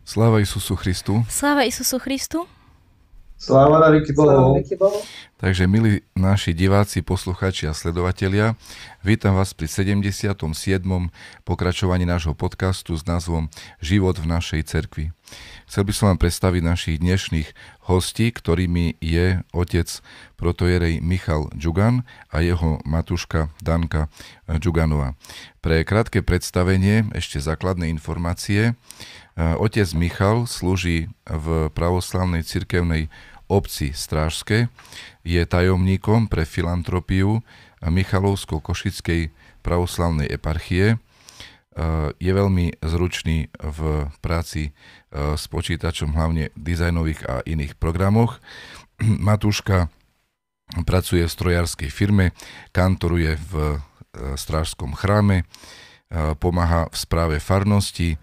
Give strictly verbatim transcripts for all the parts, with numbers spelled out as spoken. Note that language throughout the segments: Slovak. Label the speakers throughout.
Speaker 1: Sláva Isusu Christu.
Speaker 2: Sláva Isusu Christu.
Speaker 3: Sláva na veky Bohu.
Speaker 1: Takže, milí naši diváci, poslucháči a sledovatelia, vítam vás pri sedemdesiatom siedmom pokračovaní nášho podcastu s názvom Život v našej cerkvi. Chcel by som vám predstaviť našich dnešných hostí, ktorými je otec protojerej Michal Džugan a jeho matuška Danka Džuganová. Pre krátke predstavenie, ešte základné informácie. Otec Michal slúži v pravoslavnej cirkevnej obci Strážske, je tajomníkom pre filantropiu Michalovsko-Košickej pravoslavnej eparchie, je veľmi zručný v práci s počítačom, hlavne v dizajnových a iných programoch. Matúška pracuje v strojárskej firme, kantoruje v Strážskom chráme, pomáha v správe farnosti,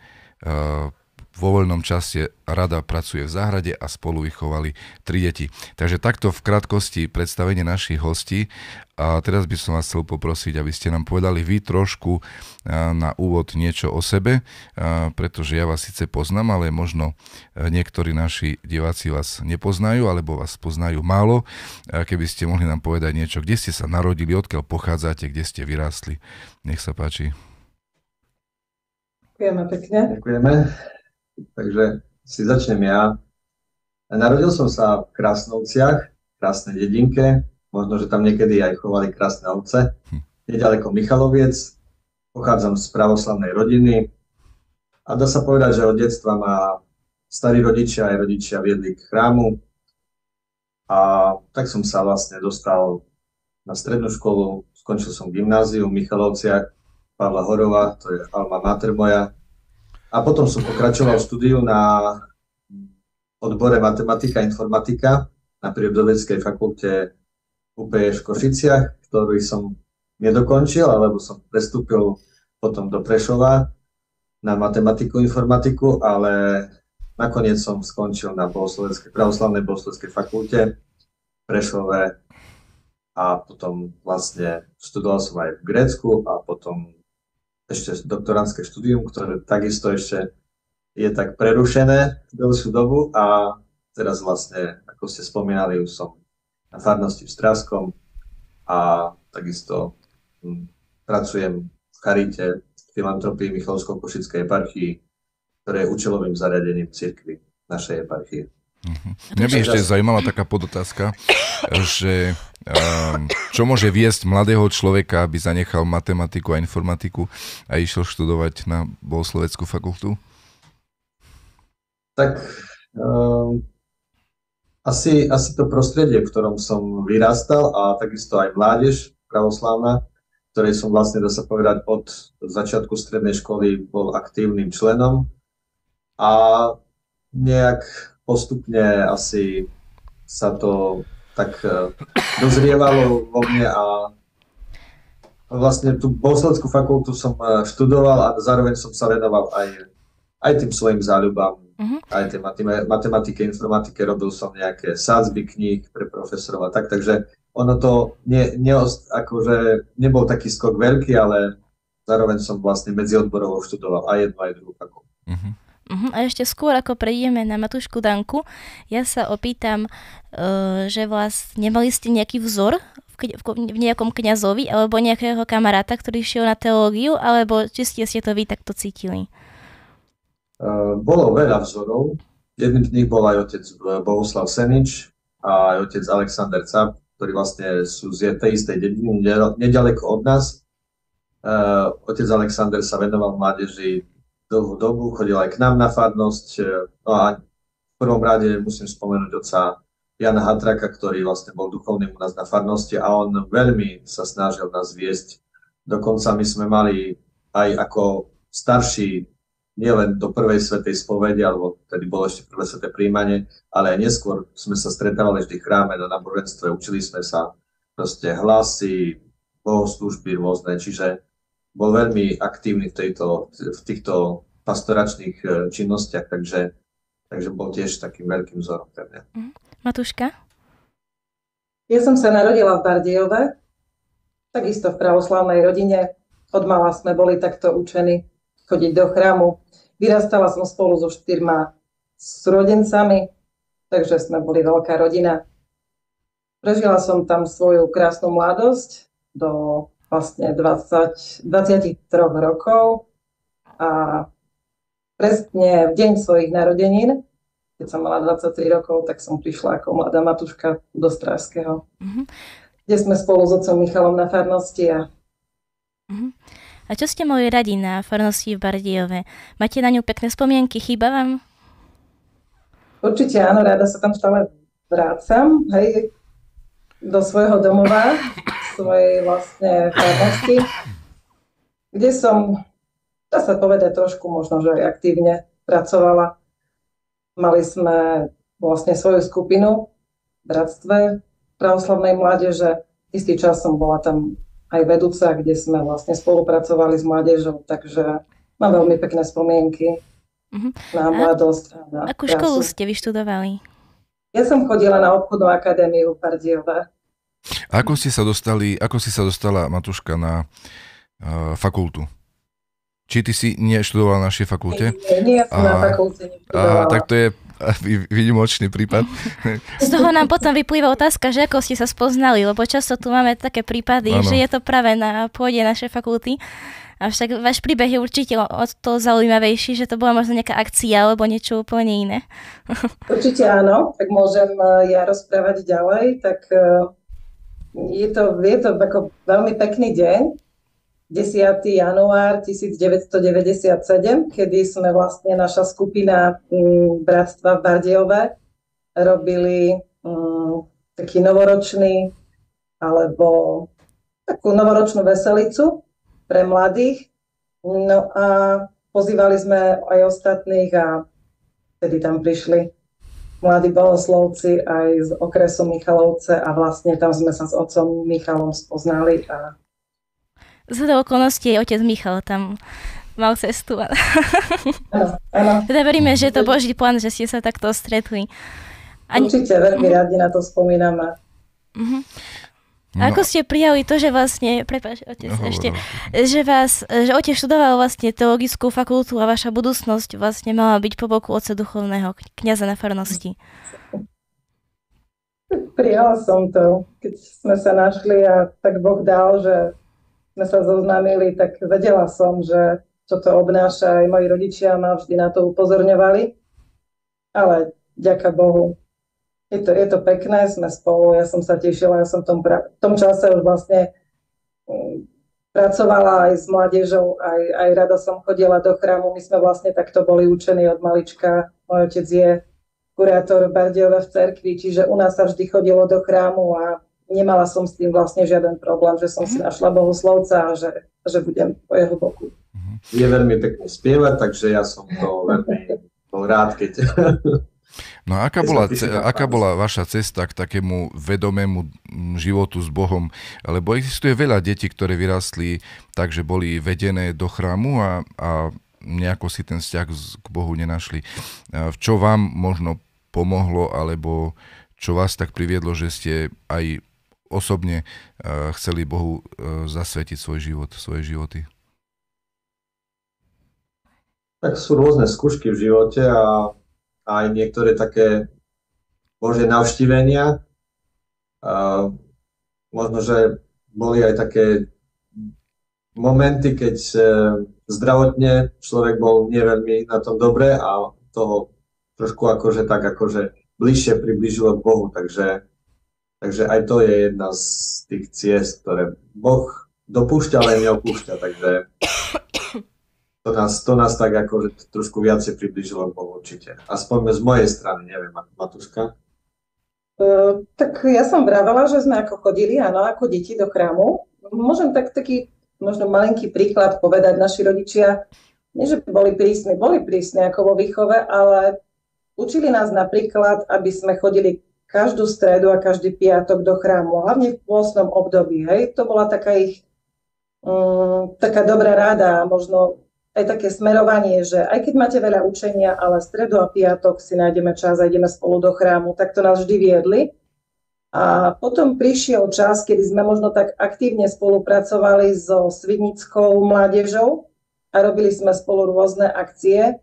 Speaker 1: vo voľnom čase rada pracuje v záhrade a spolu vychovali tri deti. Takže takto v krátkosti predstavenie našich hostí. A teraz by som vás chcel poprosiť, aby ste nám povedali vy trošku na úvod niečo o sebe, pretože ja vás síce poznám, ale možno niektorí naši diváci vás nepoznajú, alebo vás poznajú málo. Keby ste mohli nám povedať niečo, kde ste sa narodili, odkiaľ pochádzate, kde ste vyrástli. Nech sa páči.
Speaker 3: Ďakujeme pekne. Ďakujeme. Takže si začnem ja. Narodil som sa v Krásnovciach, krásnej dedinke, možno, že tam niekedy aj chovali krásne ovce. Neďaleko Michaloviec, pochádzam z pravoslavnej rodiny a dá sa povedať, že od detstva ma starí rodičia aj rodičia viedli k chrámu a tak som sa vlastne dostal na strednú školu, skončil som gymnázium v Michalovciach, Pavla Horova, to je alma mater moja. A potom som pokračoval štúdiu na odbore matematika a informatika na prírodovedeckej fakulte ú pé eš v Košiciach, ktorý som nedokončil, alebo som prestúpil potom do Prešova na matematiku a informatiku, ale nakoniec som skončil na pravoslavnej bohosloveckej fakulte v Prešove a potom vlastne študoval som aj v Grécku a potom ešte doktorantské štúdium, ktoré takisto ešte je tak prerušené dlhšiu dobu a teraz vlastne, ako ste spomínali, už som na farnosti v Strážskom a takisto hm, pracujem v charite filantropii Michalovsko-Košickej eparchii, ktoré je účelovým zariadením cirkvi našej eparchie.
Speaker 1: Uh-huh. Mňa by ešte zaujímala taká podotázka, že um, čo môže viesť mladého človeka, aby zanechal matematiku a informatiku a išiel študovať na bohosloveckú fakultu?
Speaker 3: Tak um, asi, asi to prostredie, v ktorom som vyrastal a takisto aj mládež pravoslavná, ktorej som vlastne, dá sa povedať, od začiatku strednej školy bol aktívnym členom a nejak postupne asi sa to tak dozrievalo vo mne a vlastne tú bohosloveckú fakultu som študoval a zároveň som sa venoval aj, aj tým svojim záľubám, uh-huh. aj tej matematike, informatike, robil som nejaké sádzby kníh pre profesorov a tak, takže ono to nie, nie, akože nebol taký skok veľký, ale zároveň som vlastne medziodborovo študoval aj jednu, aj druhú fakultu.
Speaker 1: Uh-huh.
Speaker 2: Uh-huh. A ešte skôr, ako prejdeme na Matúšku Danku, ja sa opýtam, uh, že vlastne nemali ste nejaký vzor v, k- v nejakom kňazovi alebo nejakého kamaráta, ktorý šiel na teológiu, alebo či ste, ste to vy takto cítili?
Speaker 3: Uh, bolo veľa vzorov. Jedným z nich bol aj otec Bohuslav Senič a aj otec Alexander Cap, ktorí vlastne sú z tej istej dediny, nedaleko od nás. Uh, otec Alexander sa venoval mládeži dlhú dobu, chodil aj k nám na farnosť. No a v prvom rade musím spomenúť otca Jana Hatraka, ktorý vlastne bol duchovným u nás na farnosti a on veľmi sa snažil nás viesť. Dokonca my sme mali aj ako starší nielen do prvej svätej spovede, alebo tedy bolo ešte prvé sväté prijímanie, ale aj neskôr sme sa stretávali vždy v chráme na náboženstve, učili sme sa proste hlasy, bohoslúžby rôzne, čiže bol veľmi aktívny v, tejto, v týchto pastoračných činnostiach, takže, takže bol tiež takým veľkým vzorom pre mňa.
Speaker 2: Matúška?
Speaker 4: Ja som sa narodila v Bardejove, takisto v pravoslavnej rodine. Od mala sme boli takto učení chodiť do chrámu. vyrastala som spolu so štyrma súrodencami, takže sme boli veľká rodina. Prežila som tam svoju krásnu mladosť do vlastne dvadsať, dvadsaťtri rokov a presne v deň svojich narodenín, keď som mala dvadsaťtri rokov, tak som prišla ako mladá matuška do Strážského, mm-hmm. kde sme spolu s otcom Michalom na farnosti. A...
Speaker 2: Mm-hmm. A čo ste mali radi na farnosti v Bardejove? Máte na ňu pekné spomienky? Chýba vám?
Speaker 4: Určite áno, rada sa tam stále vrácam, hej, do svojho domova, svojej vlastne farnosti, kde som, dá sa povedať, trošku možno, že aj aktívne pracovala. Mali sme vlastne svoju skupinu v Bratstve pravoslavnej mládeže. Istý čas som bola tam aj vedúca, kde sme vlastne spolupracovali s mládežou, takže mám veľmi pekné spomienky uh-huh. na mladosť. A na
Speaker 2: akú
Speaker 4: krásu.
Speaker 2: Školu ste vyštudovali? Ja
Speaker 4: som chodila na obchodnú akadémiu v Bardejove.
Speaker 1: Ako ste sa dostali, ako si sa dostala, Matuška, na uh, fakultu? Či ty si neštudovala na našej fakulte?
Speaker 4: Nie, nie som na fakulte neštudovala.
Speaker 1: A, tak to je výnimočný prípad.
Speaker 2: Z toho nám potom vyplýva otázka, že ako ste sa spoznali, lebo často tu máme také prípady, ano. Že je to práve na pôde našej fakulty. Avšak váš príbeh je určite o to zaujímavejší, že to bola možno nejaká akcia alebo niečo úplne iné.
Speaker 4: Určite áno, tak môžem ja rozprávať ďalej. Tak je to, je to ako veľmi pekný deň, desiateho január devätnásťstodeväťdesiatsedem, kedy sme vlastne naša skupina m, Bratstva v Bardejove robili m, taký novoročný alebo takú novoročnú veselicu pre mladých. No a pozývali sme aj ostatných a vtedy tam prišli mladí bohoslovci aj z okresu Michalovce a vlastne tam sme sa s otcom Michalom spoznali. A...
Speaker 2: Zhodou okolností aj otec Michal tam mal cestu.
Speaker 4: Áno, áno.
Speaker 2: Teda veríme, že je to Boží plán, že ste sa takto stretli.
Speaker 4: Ani... Určite, veľmi radi na to spomíname.
Speaker 2: Uh-huh. No. Ako ste prijali to, že vlastne, prepáč, otec, no, ešte, no. že vás, že otec študoval vlastne teologickú fakultu a vaša budúcnosť vlastne mala byť po boku otca duchovného kňaza na farnosti?
Speaker 4: Prijala som to, keď sme sa našli a tak Boh dal, že sme sa zoznámili, tak vedela som, že čo to obnáša, aj moji rodičia ma vždy na to upozorňovali, ale ďaká Bohu. Je to, je to pekné, sme spolu, ja som sa tešila, ja som v tom, pra- v tom čase už vlastne um, pracovala aj s mládežou, aj, aj rada som chodila do chrámu, my sme vlastne takto boli učení od malička, môj otec je kurátor Bardejove v cerkvi, čiže u nás sa vždy chodilo do chrámu a nemala som s tým vlastne žiaden problém, že som si našla bohoslovca a že, že budem po jeho boku.
Speaker 3: Je veľmi pekne spievať, takže ja som to veľmi bol rád, keď...
Speaker 1: No a aká bola, aká bola vaša cesta k takému vedomému životu s Bohom? Lebo existuje veľa detí, ktoré vyrastli tak, že boli vedené do chrámu a, a nejako si ten vzťah k Bohu nenašli. Čo vám možno pomohlo, alebo čo vás tak priviedlo, že ste aj osobne chceli Bohu zasvetiť svoj život, svoje životy?
Speaker 3: Tak sú rôzne skúšky v živote a aj niektoré také Božie navštívenia. A možno, že boli aj také momenty, keď zdravotne človek bol nie veľmi na tom dobre a toho trošku akože tak akože bližšie priblížilo k Bohu. Takže, takže aj to je jedna z tých ciest, ktoré Boh dopúšťa, ale neopúšťa. Takže To nás, to nás tak akože trošku viacej priblížilo k Bohu určite. Aspoň z mojej strany, neviem, Matuška.
Speaker 4: Uh, tak ja som vravela, že sme ako chodili, áno, ako deti do chrámu. Môžem tak taký možno malinký príklad povedať. Naši rodičia, nie že boli prísni, boli prísni ako vo výchove, ale učili nás napríklad, aby sme chodili každú stredu a každý piatok do chrámu, hlavne v pôstnom období. Hej? To bola taká ich um, taká dobrá rada, možno aj také smerovanie, že aj keď máte veľa učenia, ale stredu a piatok si nájdeme čas a ideme spolu do chrámu, tak to nás vždy viedli. A potom prišiel čas, kedy sme možno tak aktívne spolupracovali so svidnickou mládežou a robili sme spolu rôzne akcie.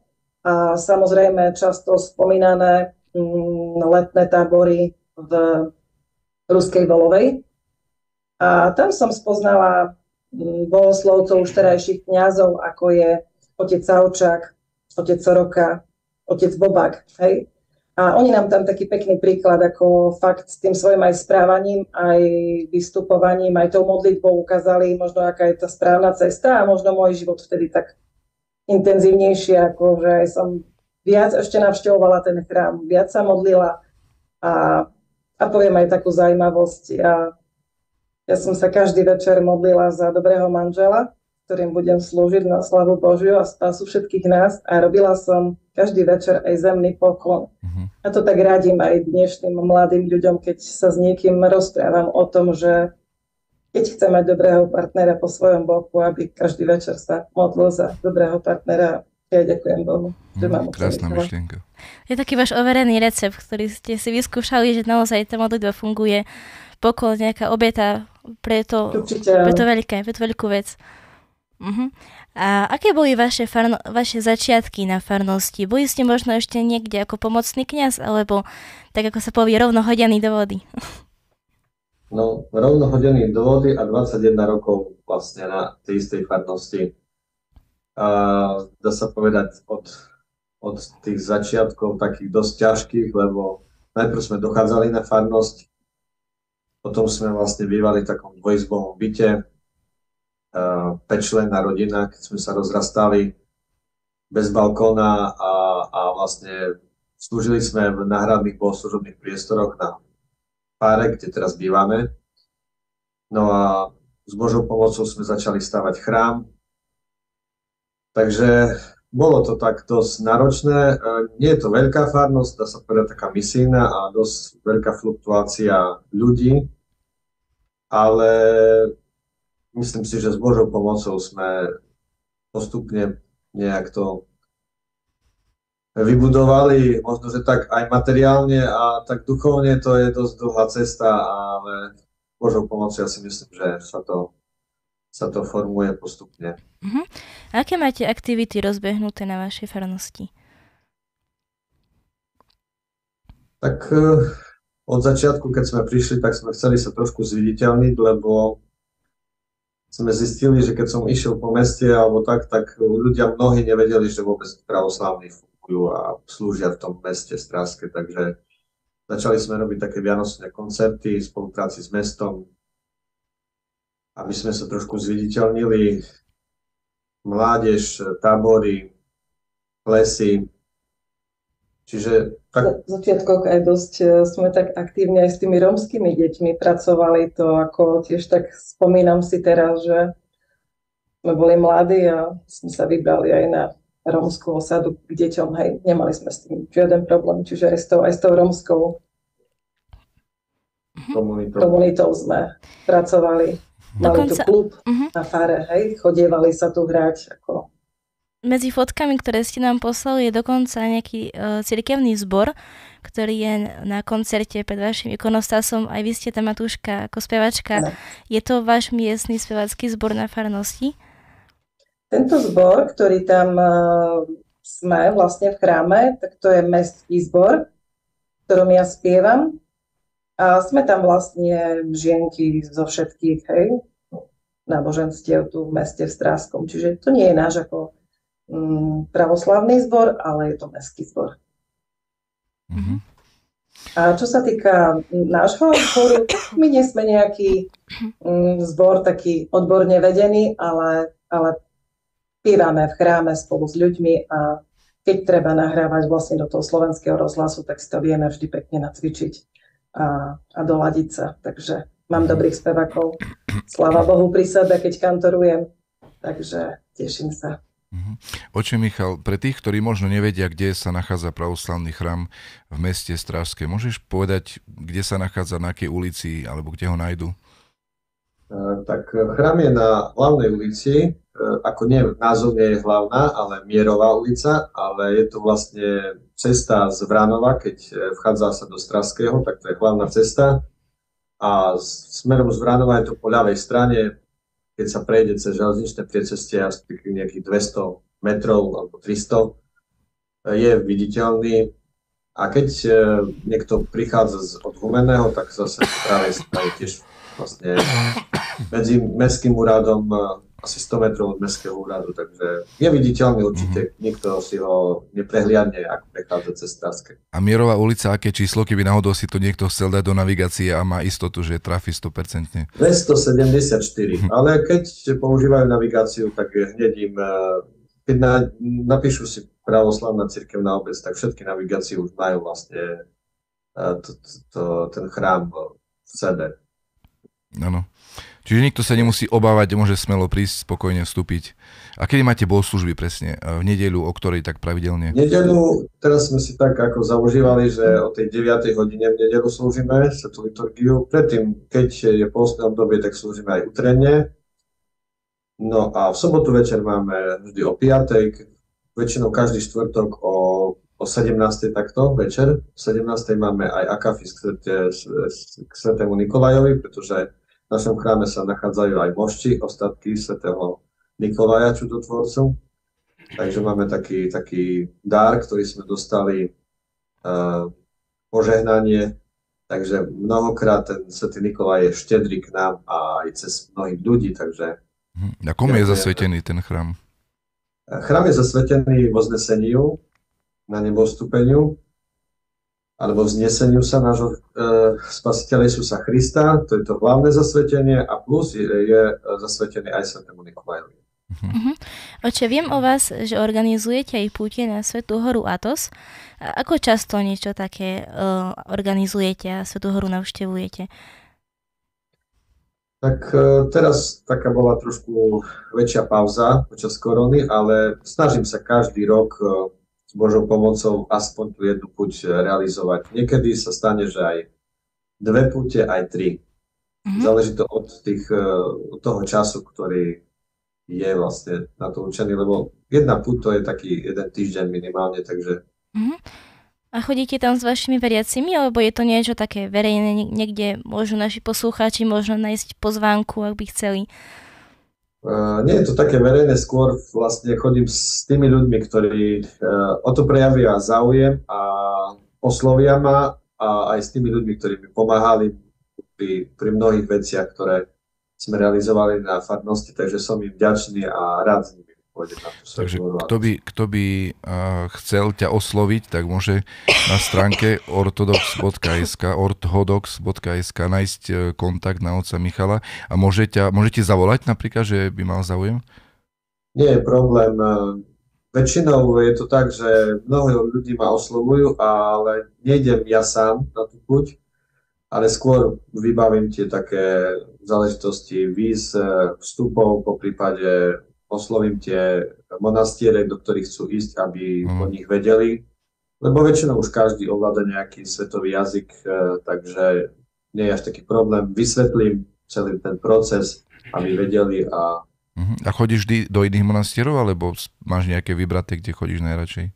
Speaker 4: A samozrejme často spomínané mm, letné tábory v Ruskej Volovej. A tam som spoznala mm, bohoslovcov, už terajších kňazov, ako je otec Savčák, otec Soroka, otec Bobák, hej. A oni nám tam taký pekný príklad, ako fakt s tým svojím aj správaním, aj vystupovaním, aj tou modlitbou ukázali možno, aká je tá správna cesta a možno môj život vtedy tak intenzívnejšie, ako že aj som viac ešte navštevovala ten chrám, viac sa modlila a, a poviem aj takú zaujímavosť. Ja, ja som sa každý večer modlila za dobrého manžela, ktorým budem slúžiť na slavu Božiu a spásu všetkých nás a robila som každý večer aj zemný poklon. Uh-huh. A to tak radím aj dnešným mladým ľuďom, keď sa s niekým rozprávam o tom, že keď chce mať dobrého partnera po svojom boku, aby každý večer sa modlil za dobrého partnera. Ja ďakujem Bohu, že mám
Speaker 1: krásna myšlienka.
Speaker 2: Je taký váš overený recept, ktorý ste si vyskúšali, že naozaj tá modlitba funguje, poklon, nejaká obeta, pre to, pre to veľké, pre to veľkú vec. Uh-huh. A aké boli vaše, farno, vaše začiatky na farnosti? Boli ste možno ešte niekde ako pomocný kňaz, alebo tak ako sa povie, rovno hodený do vody?
Speaker 3: No, rovno hodený do vody a dvadsaťjeden rokov vlastne na tej istej farnosti. A dá sa povedať od, od tých začiatkov takých dosť ťažkých, lebo najprv sme dochádzali na farnosť, potom sme vlastne bývali v takom dvojizbovom byte, päťčlenná rodina, keď sme sa rozrastali bez balkóna a, a vlastne slúžili sme v náhradných bohoslužobných priestoroch na Páre, kde teraz bývame. No a s Božou pomocou sme začali stavať chrám. Takže bolo to tak dosť náročné. Nie je to veľká farnosť, dá sa povedať taká misijná a dosť veľká fluktuácia ľudí, ale myslím si, že s Božou pomocou sme postupne nejak to vybudovali, možno, že tak aj materiálne a tak duchovne to je dosť dlhá cesta, ale s Božou pomocou ja si myslím, že sa to, sa to formuje postupne.
Speaker 2: Uh-huh. Aké máte aktivity rozbehnuté na vašej farnosti?
Speaker 3: Tak od začiatku, keď sme prišli, tak sme chceli sa trošku zviditeľniť, lebo sme zistili, že keď som išiel po meste alebo tak, tak ľudia mnohí nevedeli, že vôbec pravoslávni fungujú a slúžia v tom meste Stráske, takže začali sme robiť také vianočné koncerty v spolupráci s mestom, aby sme sa trošku zviditeľnili. Mládež, tábory, lesy. Čiže tak...
Speaker 4: V začiatkoch aj dosť sme tak aktívne aj s tými rómskymi deťmi pracovali. To ako tiež tak spomínam si teraz, že sme boli mladí a sme sa vybrali aj na rómskú osadu k deťom. Hej, nemali sme s tým žiaden problém, čiže aj s tou, aj s tou rómskou komunitou. komunitou sme pracovali. Mali Dokonca... tu klub uh-huh. na Fáre, hej, chodievali sa tu hrať ako...
Speaker 2: Medzi fotkami, ktoré ste nám poslali, je dokonca nejaký uh, cirkevný zbor, ktorý je na koncerte pred vašim ikonostasom. Aj vy ste tam, Matúška, ako spevačka. Ne. Je to váš miestny spevacký zbor na farnosti?
Speaker 4: Tento zbor, ktorý tam uh, sme vlastne v chráme, tak to je mestský zbor, v ktorom ja spievam. A sme tam vlastne žienky zo všetkých, hej, náboženstiev tu v meste v Stráskom. Čiže to nie je náš ako pravoslavný zbor, ale je to mestský zbor. Mm-hmm. A čo sa týka nášho zboru, my nie sme nejaký um, zbor taký odborne vedený, ale, ale pívame v chráme spolu s ľuďmi a keď treba nahrávať vlastne do toho slovenského rozhlasu, tak si to vieme vždy pekne nacvičiť a, a doladiť sa. Takže mám dobrých spevákov. Sláva Bohu pri sebe, keď kantorujem. Takže teším sa.
Speaker 1: Oče Michal, pre tých, ktorí možno nevedia, kde sa nachádza pravoslavný chrám v meste Stráske, môžeš povedať, kde sa nachádza, na akej ulici, alebo kde ho nájdu?
Speaker 3: Tak chrám je na hlavnej ulici, ako nie, názov nie je hlavná, ale Mierová ulica, ale je to vlastne cesta z Vránova, keď vchádza sa do Stráského, tak to je hlavná cesta. A smerom z Vránova je to po ľavej strane, keď sa prejde cez železničné priecestie asi nejakých dvesto metrov alebo tristo, je viditeľný. A keď niekto prichádza z od Humenného, tak zase po pravej strane tiež vlastne medzi mestským úradom asi sto metrov od mestského úradu, takže je viditeľný určite, mm-hmm. nikto si ho neprehliadne, ako prechádza cez Starské.
Speaker 1: A Mierová ulica, aké číslo, keby náhodou si to niekto chcel dať do navigácie a má istotu, že trafí sto percent?
Speaker 3: dvestosedemdesiatštyri, mm-hmm. ale keď používajú navigáciu, tak hneď im, keď na, napíšu si Pravoslavná cirkevná obec, tak všetky navigácie už majú vlastne to, to, to, ten chrám v sebe.
Speaker 1: Áno. Čiže nikto sa nemusí obávať, môže smelo prísť, spokojne vstúpiť. A kedy máte bohoslužby presne? V nedeľu, o ktorej tak pravidelne?
Speaker 3: V nedeľu, teraz sme si tak ako zaužívali, že o tej deviatej hodine v nedeľu slúžime svätú liturgiu. Predtým, keď je postné obdobie, tak slúžime aj utrenne. No a v sobotu večer máme vždy o piatej, väčšinou každý štvrtok o, o sedemnástej takto večer. O sedemnástej máme aj akafis k, k svätému Nikolajovi, pretože v našom chráme sa nachádzajú aj mošti, ostatky svätého Nikolaja čudotvorcu. Takže máme taký, taký dar, ktorý sme dostali, uh, požehnanie. Takže mnohokrát ten svätý Nikolaj je štedrý k nám a aj cez mnohých ľudí. Takže
Speaker 1: a komu je zasvetený ten chrám?
Speaker 3: Chrám je zasvetený Vozneseniu na nebostúpeniu alebo vzneseniu sa nášho e, spasiteľa Isusa Krista, to je to hlavné zasvetenie, a plus je, je zasvetený aj svätému Nikolajovi.
Speaker 2: Uh-huh. Oče, viem o vás, že organizujete aj púte na Svätú horu Athos. A ako často niečo také uh, organizujete a Svätú horu navštevujete?
Speaker 3: Tak e, teraz taká bola trošku väčšia pauza počas korony, ale snažím sa každý rok e, s Božou pomocou aspoň tú jednu púť realizovať. Niekedy sa stane, že aj dve púte, aj tri. Mm-hmm. Záleží to od, tých, od toho času, ktorý je vlastne na to určený, lebo jedna púť to je taký jeden týždeň minimálne, takže...
Speaker 2: Mm-hmm. A chodíte tam s vašimi veriacimi, alebo je to niečo také verejné, niekde môžu naši poslucháči možno nájsť pozvánku, ak by chceli?
Speaker 3: Uh, nie je to také verejné, skôr vlastne chodím s tými ľuďmi, ktorí uh, o to prejavia záujem a oslovia ma, a aj s tými ľuďmi, ktorí mi pomáhali pri, pri mnohých veciach, ktoré sme realizovali na farnosti, takže som im vďačný a rád s nimi pôjdem na tú
Speaker 1: Takže kto by, kto by uh, chcel ťa osloviť, tak môže na stránke ortodox bodka es ká orthodox bodka es ká nájsť uh, kontakt na otca Michala a môže ťa, môžete zavolať napríklad, že by mal záujem?
Speaker 3: Nie je problém. Väčšinou je to tak, že mnoho ľudí ma oslovujú, ale nejdem ja sám na tú púť, ale skôr vybavím tie také záležitosti víz, vstupov, po prípade oslovím tie monastiere, do ktorých chcú ísť, aby mm. o nich vedeli. Lebo väčšinou už každý ovláda nejaký svetový jazyk, takže nie je až taký problém. Vysvetlím celý ten proces, aby vedeli. A,
Speaker 1: a chodíš vždy do iných monastierov, alebo máš nejaké vybraté, kde chodíš najradšej?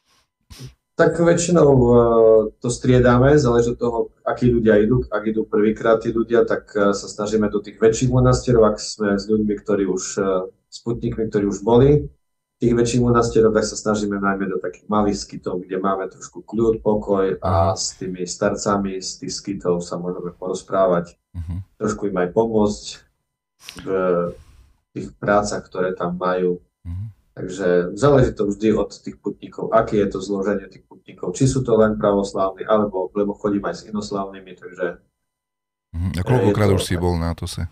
Speaker 3: Tak väčšinou to striedame, záleží od toho, akí ľudia idú. Ak idú prvýkrát tí ľudia, tak sa snažíme do tých väčších monastierov, ak sme s ľuďmi, ktorí už sputníkmi, ktorí už boli v tých väčších monastieroch, tak sa snažíme najmä do takých malých skytov, kde máme trošku kľud, pokoj a s tými starcami z tých skytov sa môžeme porozprávať, uh-huh. trošku im aj pomôcť v tých prácach, ktoré tam majú. Uh-huh. Takže záleží to vždy od tých putníkov, aké je to zloženie tých putníkov, či sú to len pravoslávni, alebo lebo chodím aj s inoslávnymi, takže...
Speaker 1: Uh-huh. A koľkokrát už si bol na Athose?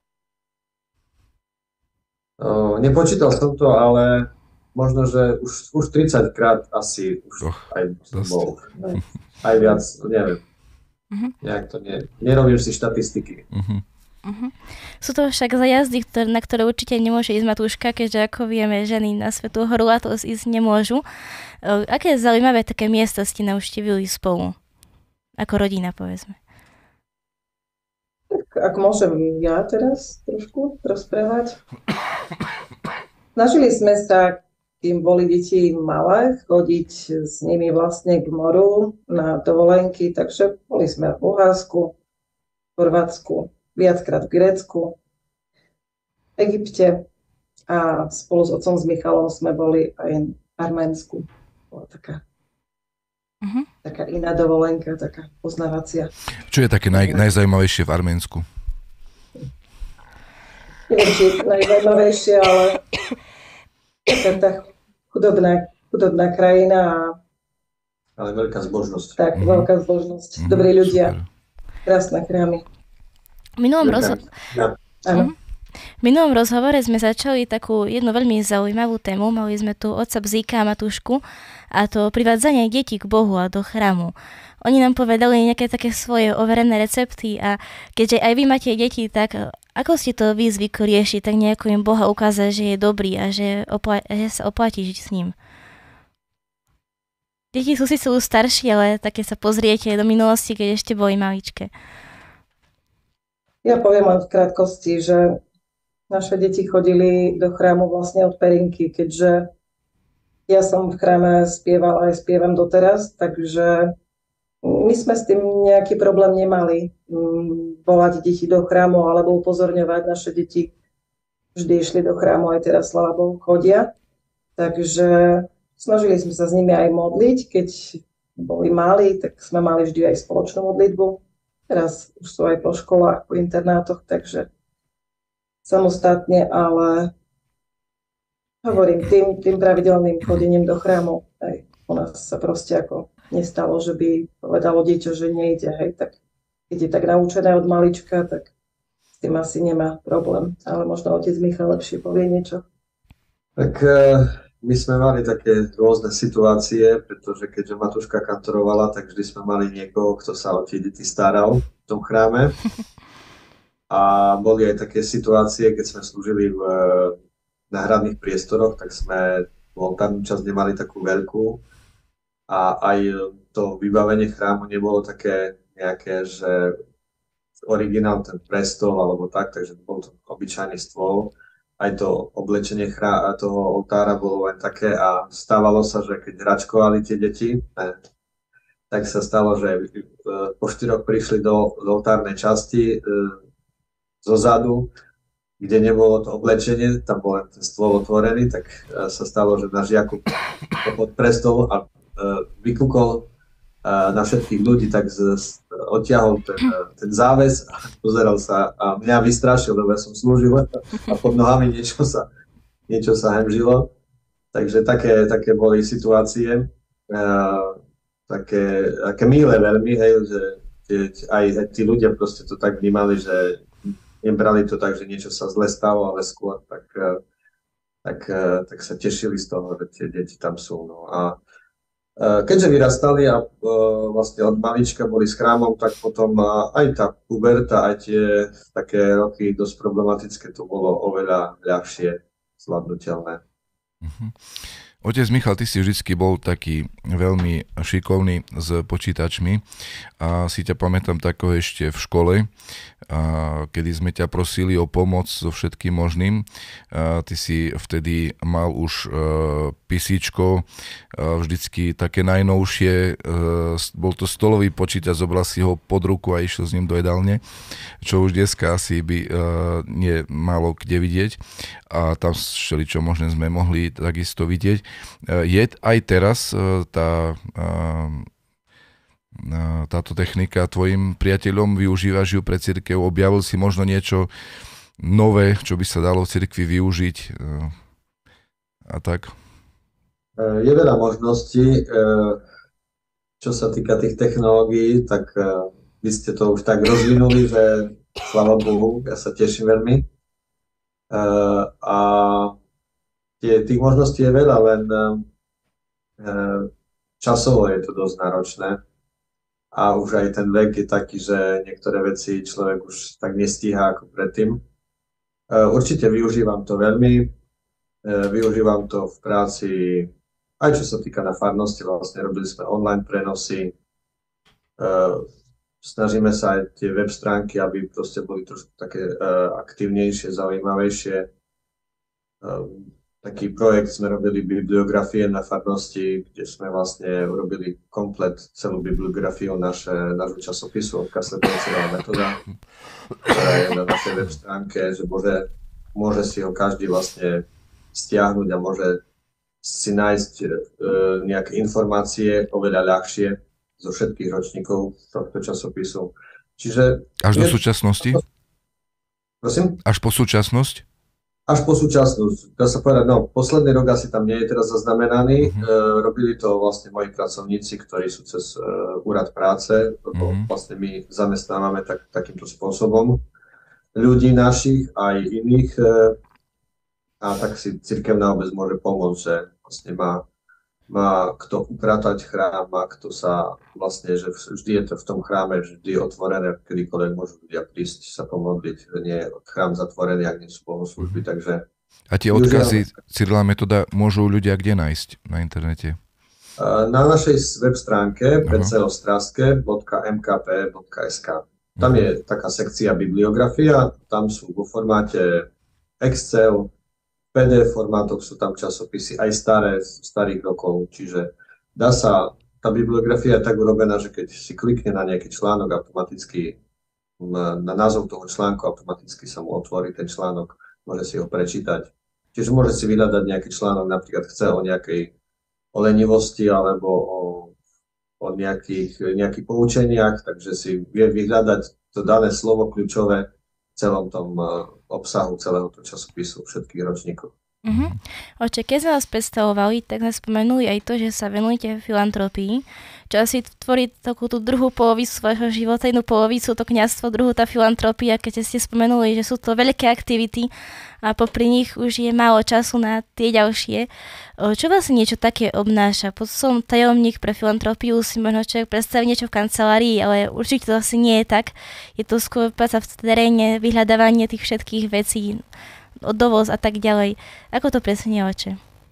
Speaker 3: Uh, nepočítal som to, ale možno, že už, už tridsaťkrát asi už oh, aj som bol. Aj viac, neviem. Uh-huh. Nejak to nie, nerobím si štatistiky.
Speaker 2: Uh-huh. Uh-huh. Sú to však zajazdy, ktoré, na ktoré určite nemôže ísť Matúška, keďže ako vieme, ženy na Svätú horu Athos ísť nemôžu. Uh, aké zaujímavé také miesta ste navštívili spolu? Ako rodina, povedzme.
Speaker 4: Ak môžem ja teraz trošku rozprávať. Snažili sme sa, kým boli deti malé, chodiť s nimi vlastne k moru na dovolenky, takže boli sme v Bulharsku, v Chorvátsku, viackrát v Grécku, v Egypte a spolu s otcom s Michalom sme boli aj v Arménsku. bola taká,
Speaker 2: Uh-huh.
Speaker 4: taká iná dovolenka, taká poznávacia.
Speaker 1: Čo je také naj, najzaujímavejšie v Arménsku?
Speaker 4: Neviem, či je najzaujímavejšie, ale taká tá chudobná, chudobná krajina a
Speaker 3: Ale veľká zbožnosť.
Speaker 4: tak,
Speaker 1: Mhm.
Speaker 4: veľká zbožnosť,
Speaker 1: Mhm,
Speaker 4: dobrí ľudia,
Speaker 1: super.
Speaker 4: krásne chrámy.
Speaker 2: V minulom, rozho-
Speaker 3: Ja,
Speaker 4: Áno.
Speaker 2: v minulom rozhovore sme začali takú jednu veľmi zaujímavú tému. Mali sme tu otca Bzíka a Matúšku a to privádzanie detí k Bohu a do chrámu. Oni nám povedali nejaké také svoje overené recepty a keďže aj vy máte deti, tak ako ste to vy zvykli riešiť, tak nejako im Boha ukázať, že je dobrý a že, opla- že sa oplatí žiť s ním. Deti sú síce už staršie, ale také sa pozriete do minulosti, keď ešte boli maličké.
Speaker 4: Ja poviem len v krátkosti, že naše deti chodili do chrámu vlastne od Perinky, keďže ja som v chráme spievala aj spievam doteraz, takže my sme s tým nejaký problém nemali. mm, Volať deti do chrámu alebo upozorňovať. Naše deti vždy išli do chrámu, aj teraz, sláva Bohu, chodia. Takže snažili sme sa s nimi aj modliť. Keď boli malí, tak sme mali vždy aj spoločnú modlitbu. Teraz už sú aj po školách, po internátoch, takže samostatne, ale hovorím, tým, tým pravidelným chodením do chrámu, aj u nás sa proste ako nestalo, že by povedalo dieťa, že nejde, hej, tak keď je tak naučené od malička, tak s tým asi nemá problém, ale možno otec Michal lepšie povie niečo.
Speaker 3: Tak eh, my sme mali také rôzne situácie, pretože keďže Matúška kantorovala, tak vždy sme mali niekoho, kto sa o tie deti staral v tom chráme. A boli aj také situácie, keď sme slúžili v eh, náhradných priestoroch, tak sme v oltárnu časť nemali takú veľkú. A aj to vybavenie chrámu nebolo také nejaké, že originál ten prestol alebo tak, takže bol to obyčajný stôl. Aj to oblečenie chrá- toho oltára bolo len také a stávalo sa, že keď hračkovali tie deti, ne, tak sa stalo, že e, po štyroch prišli do, do oltárnej časti e, zo zadu, kde nebolo to oblečenie, tam bol len ten stôl otvorený, tak e, sa stalo, že náš Jakub pod prestol a e, vykúkol na všetkých ľudí, tak z, z, odtiahol ten, ten záves a pozeral sa a mňa vystrašil, lebo ja som slúžil a pod nohami niečo sa, niečo sa hemžilo. Takže také, také boli situácie, uh, také, také milé veľmi, hej, že keď aj, aj tí ľudia proste to tak vnímali, že nebrali to tak, že niečo sa zle stalo, ale skôr tak, uh, tak, uh, tak sa tešili z toho, že tie deti tam sú. No. A keďže vyrastali a uh, vlastne od malička boli s chrámom, tak potom uh, aj tá puberta, aj tie také roky dosť problematické, to bolo oveľa ľahšie zvládnutelné.
Speaker 1: Uh-huh. Otec Michal, ty si vždycky bol taký veľmi šikovný s počítačmi a si ťa pamätám takého ešte v škole, a kedy sme ťa prosili o pomoc so všetkým možným. A ty si vtedy mal už písičko, vždycky také najnovšie, bol to stolový počítač, zobral si ho pod ruku a išiel s ním do jedálne, čo už dneska asi by nie málo kde vidieť a tam všeličo možné sme mohli takisto vidieť. Je aj teraz tá táto technika tvojim priateľom, využívaš ju pre cirkev, objavil si možno niečo nové, čo by sa dalo v cirkvi využiť a tak?
Speaker 3: Je veľa možností, čo sa týka tých technológií, tak vy ste to už tak rozvinuli, že sláva Bohu, ja sa teším veľmi. A tie, tých možností je veľa, len časovo je to dosť náročné. A už aj ten vek je taký, že niektoré veci človek už tak nestíha ako predtým. Určite využívam to veľmi. Využívam to v práci, aj čo sa týka na farnosti, vlastne robili sme online prenosy. Snažíme sa aj tie web stránky, aby proste boli trošku také aktívnejšie, zaujímavejšie. Taký projekt sme robili bibliografie na farnosti, kde sme vlastne urobili komplet celú bibliografiu naše, nášho časopisu od Kasletovcová metóda, ktorá je na našej web stránke, že môže, môže si ho každý vlastne stiahnuť a môže si nájsť e, nejaké informácie oveľa ľahšie zo všetkých ročníkov tohto časopisu. Čiže...
Speaker 1: Až do súčasnosti?
Speaker 3: Prosím?
Speaker 1: Až po súčasnosť?
Speaker 3: Až po súčasnosť. Dá sa povedať, no, posledný rok asi tam nie je teraz zaznamenaný. Uh-huh. E, robili to vlastne moji pracovníci, ktorí sú cez e, úrad práce. Uh-huh. Vlastne my zamestnávame tak, takýmto spôsobom ľudí našich aj iných. E, a tak si cirkevná obec môže pomôcť, že vlastne má, má kto upratať chrám, má kto sa vlastne, že vždy je to v tom chráme, vždy je otvorené, kedykoľvek môžu ľudia prísť sa pomodliť, že nie je chrám zatvorený, ak nie sú bohoslúžby, takže...
Speaker 1: A tie odkazy Cyrila Metoda môžu ľudia kde nájsť na internete?
Speaker 3: Na našej web stránke p c ostravské bodka m k p bodka s k. Tam je taká sekcia bibliografia, tam sú vo formáte Excel, pé dé ef formátoch sú tam časopisy, aj staré, z starých rokov, čiže dá sa, tá bibliografia je tak urobená, že keď si klikne na nejaký článok, automaticky na, na názov toho článku, automaticky sa mu otvorí ten článok, môže si ho prečítať. Čiže môže si vyhľadať nejaký článok, napríklad chce o nejakej o lenivosti alebo o, o nejakých, nejakých poučeniach, takže si vie vyhľadať to dané slovo kľúčové v celom tom obsahu celého toho časopisu všetkých ročníkov.
Speaker 2: Uh-huh. Oče, keď sme vás predstavovali, tak sme spomenuli aj to, že sa venujete filantropii, čo asi tvorí takú tú druhú polovicu svojho života, jednu polovicu to kňazstvo, druhú tá filantropia, keď ste spomenuli, že sú to veľké aktivity a popri nich už je málo času na tie ďalšie. Čo vlastne niečo také obnáša? Som tajomník pre filantropiu, si možno človek predstaví niečo v kancelárii, ale určite to asi nie je tak. Je to skôr práca v teréne, vyhľadávanie tých všetkých vecí, dovoz a tak ďalej. Ako to presne je, oče?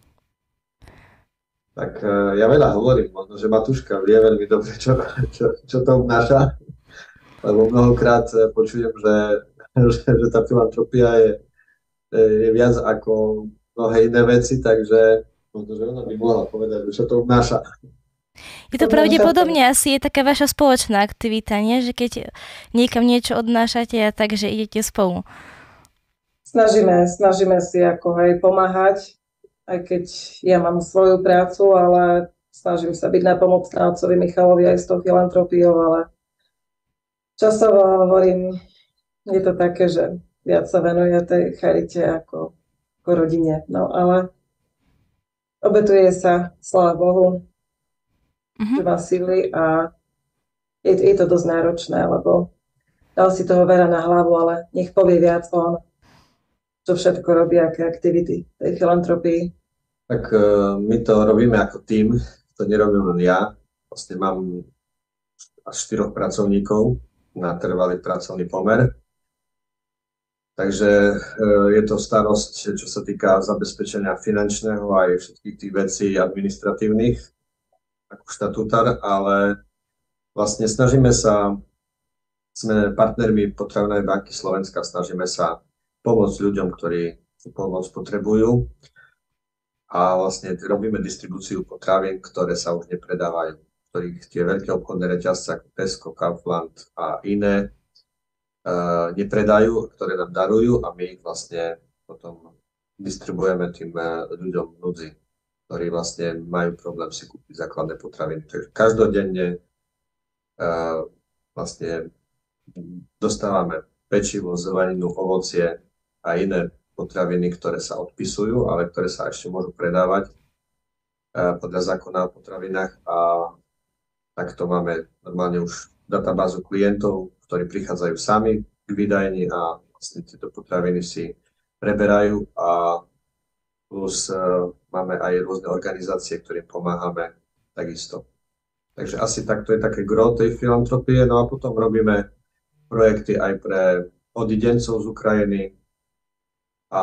Speaker 3: Tak ja veľa hovorím, možno, že Matúška vie veľmi dobre, čo, čo, čo to obnáša, lebo mnohokrát počujem, že, že, že tá filantropia je, je viac ako mnohé iné veci, takže možno, že ona by mohla povedať, čo to obnáša.
Speaker 2: Je to pravdepodobne asi je taká vaša spoločná aktivita, nie? Že keď niekam niečo odnášate a tak, že idete spolu.
Speaker 4: Snažíme, snažíme si ako aj pomáhať, aj keď ja mám svoju prácu, ale snažím sa byť napomocná otcovi Michalovi aj s tou filantropiou, ale časovo hovorím, je to také, že viac sa venuje tej charite ako, ako rodine. No ale obetuje sa, sláva Bohu, uh-huh. že má síly a je, je to dosť náročné, lebo dal si toho veľa na hlavu, ale nech povie viac on, čo všetko robí, aké aktivity tej filantropii.
Speaker 3: Tak uh, my to robíme ako tím, to nerobím len ja. Vlastne mám až štyroch pracovníkov na trvalý pracovný pomer. Takže uh, je to starosť, čo sa týka zabezpečenia finančného aj všetkých tých vecí administratívnych, ako štatutár, ale vlastne snažíme sa, sme partnermi Potravinovej banky Slovenska, snažíme sa pomôcť ľuďom, ktorí tú pomoc potrebujú. A vlastne robíme distribúciu potravín, ktoré sa už nepredávajú, ktorých tie veľké obchodné reťazce ako Tesco, Kaufland a iné uh, nepredajú, ktoré nám darujú a my ich vlastne potom distribuujeme tým uh, ľuďom v núdzi, ktorí vlastne majú problém si kúpiť základné potraviny. Takže každodenne uh, vlastne dostávame pečivo, zeleninu, ovocie a iné potraviny, ktoré sa odpisujú, ale ktoré sa ešte môžu predávať podľa zákona o potravinách. A takto máme normálne už databázu klientov, ktorí prichádzajú sami k vydajni a vlastne tieto potraviny si preberajú a plus uh, máme aj rôzne organizácie, ktorým pomáhame takisto. Takže asi takto je také gro tej filantropie. No a potom robíme projekty aj pre odidencov z Ukrajiny. A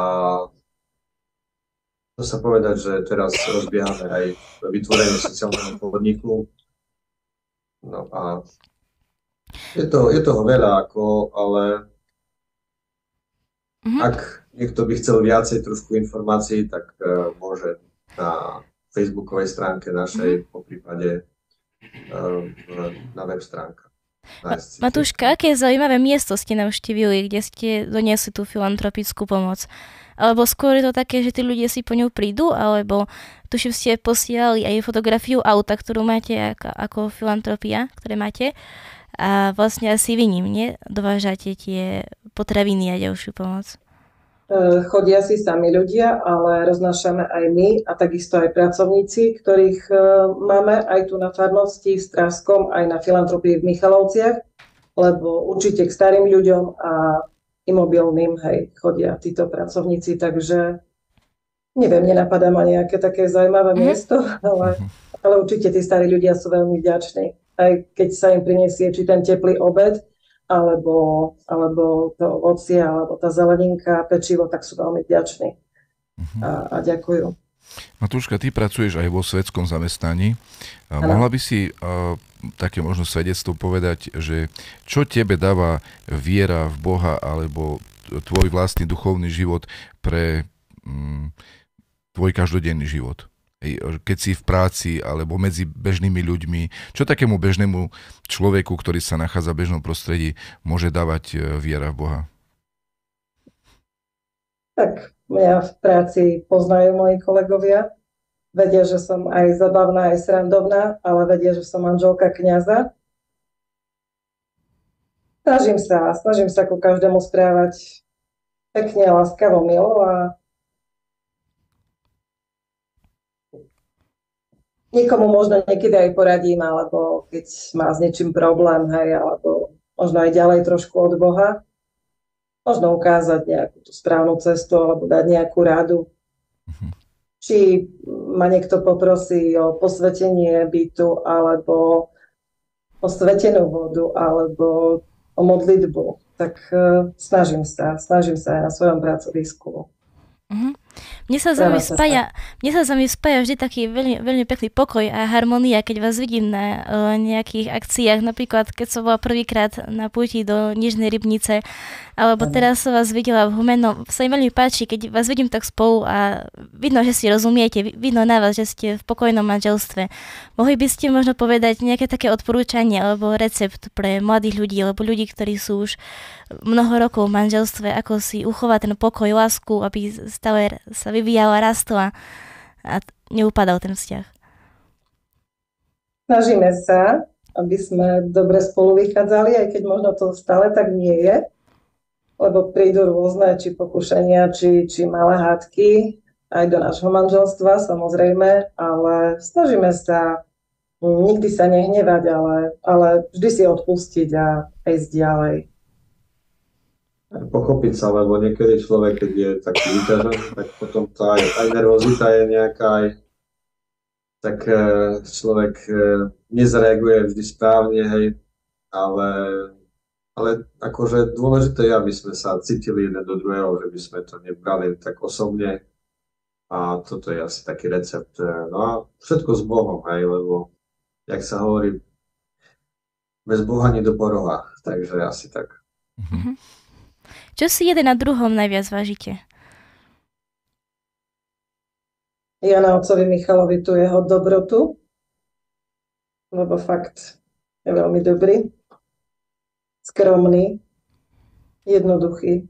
Speaker 3: to sa povedať, že teraz rozbiehame aj vytvorenie sociálneho podniku. No a je, to, je toho veľa, ako, ale mm-hmm. ak niekto by chcel viacej trošku informácií, tak uh, môže na facebookovej stránke našej, mm-hmm. poprípade uh, na web stránka.
Speaker 2: Matúška, aké zaujímavé miesto ste navštívili, kde ste doniesli tú filantropickú pomoc? Alebo skôr je to také, že tí ľudia si po ňu prídu, alebo tuším ste posielali aj fotografiu auta, ktorú máte ako, ako filantropia, ktoré máte, a vlastne asi vy ním, nie? Dovážate tie potraviny a ďalšiu pomoc.
Speaker 4: Chodia si sami ľudia, ale roznášame aj my a takisto aj pracovníci, ktorých máme aj tu na farnosti v Stravskom, aj na filantropii v Michalovciach, lebo určite k starým ľuďom a imobilným, hej, chodia títo pracovníci, takže neviem, nenapadá ma nejaké také zaujímavé mm-hmm. miesto, ale, ale určite tí starí ľudia sú veľmi vďační. Aj keď sa im prinesie či ten teplý obed, alebo, alebo to ovocie, alebo tá zeleninka, pečivo, tak sú veľmi vďační. Uh-huh. A, a ďakujú.
Speaker 1: Matúška, ty pracuješ aj vo svetskom zamestnaní. Ano. Mohla by si uh, také možno svedectvo povedať, že čo tebe dáva viera v Boha, alebo tvoj vlastný duchovný život pre um, tvoj každodenný život? Keď si v práci alebo medzi bežnými ľuďmi, čo takému bežnému človeku, ktorý sa nachádza v bežnom prostredí, môže dávať viera v Boha?
Speaker 4: Tak mňa v práci poznajú moji kolegovia, vedia, že som aj zabavná, aj srandovná, ale vedia, že som manželka kňaza. Snažím sa, snažím sa ku každému správať pekne, láskavo, milo a niekomu možno niekedy aj poradím, alebo keď má s niečím problém, hej, alebo možno aj ďalej trošku od Boha. Možno ukázať nejakú tú správnu cestu, alebo dať nejakú radu. Uh-huh. Či ma niekto poprosí o posvetenie bytu, alebo o svetenú vodu, alebo o modlitbu. Tak uh, snažím sa, snažím sa aj na svojom pracovisku.
Speaker 2: Uh-huh. Mne sa za spája, mne sa za mňa spája vždy taký veľmi, veľmi pekný pokoj a harmonia, keď vás vidím na uh, nejakých akciách, napríklad keď som bola prvýkrát na púti do Nižnej Rybnice, alebo ano. Teraz som vás videla v Humennom, sa mi veľmi páči, keď vás vidím tak spolu a vidno, že si rozumiete, vidno na vás, že ste v pokojnom manželstve. Mohli by ste možno povedať nejaké také odporúčanie alebo recept pre mladých ľudí, alebo ľudí, ktorí sú už mnoho rokov v manželstve, ako si uchovať ten pokoj, lásku, aby stále sa vyvíjala, rastla a neupadal ten vzťah.
Speaker 4: Snažíme sa, aby sme dobre spolu vychádzali, aj keď možno to stále tak nie je, lebo prídu rôzne či pokušenia, či, či malé hádky aj do nášho manželstva, samozrejme, ale snažíme sa nikdy sa nehnevať, ale, ale vždy si odpustiť a ísť ďalej.
Speaker 3: Pochopiť sa, lebo niekedy človek, keď je taký vyťažený, tak potom tá aj, aj nervozita je nejaká, aj, tak človek nezareaguje vždy správne, hej, ale, ale akože dôležité je, aby sme sa cítili jeden do druhého, že by sme to nebrali tak osobne a toto je asi taký recept. No a všetko s Bohom, hej, lebo, jak sa hovorí, bez Boha nie do poroha, takže asi tak.
Speaker 2: Mhm. Čo si jeden na druhom najviac vážite?
Speaker 4: Ja na otcovi Michalovi tu jeho dobrotu, lebo fakt je veľmi dobrý, skromný, jednoduchý.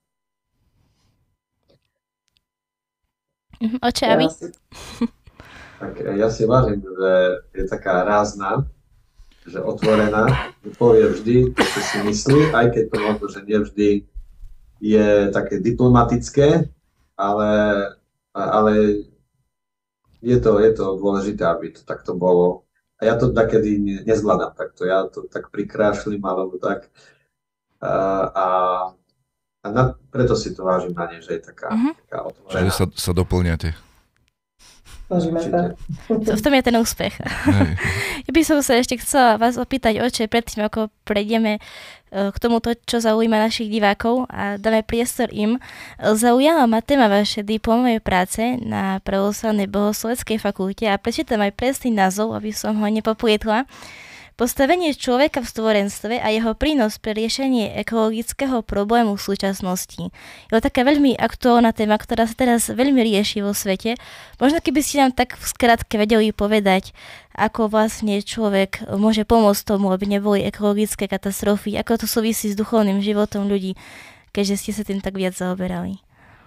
Speaker 2: Oče, a vy?
Speaker 3: Ja si, tak ja si vážim, že je taká rázna, že otvorená, že povie vždy, čo si myslí, aj keď to možno, že nevždy je také diplomatické, ale, ale je, to, je to dôležité, aby to takto bolo. A ja to takedy nezvládam takto, ja to tak prikrášlim, alebo tak. A, a, a na, preto si to vážim na nej, že je taká, uh-huh. taká otvorená.
Speaker 1: Čiže sa, sa doplňate.
Speaker 4: Snažíme sa.
Speaker 2: V tom je ten úspech. Ja by som sa ešte chcela vás opýtať, oče, predtým, ako prejdeme k tomuto, čo zaujíma našich divákov a dáme priestor im. Zaujala ma téma vašej diplomovej práce na Pravoslavnej bohosloveckej fakulte a prečítam aj presný názov, aby som ho nepoplietla. Postavenie človeka v stvorenstve a jeho prínos pre riešenie ekologického problému v súčasnosti. Je to taká veľmi aktuálna téma, ktorá sa teraz veľmi rieši vo svete. Možno keby ste nám tak v skratke vedeli povedať, ako vlastne človek môže pomôcť tomu, aby neboli ekologické katastrofy, ako to súvisí s duchovným životom ľudí, keďže ste sa tým tak viac zaoberali.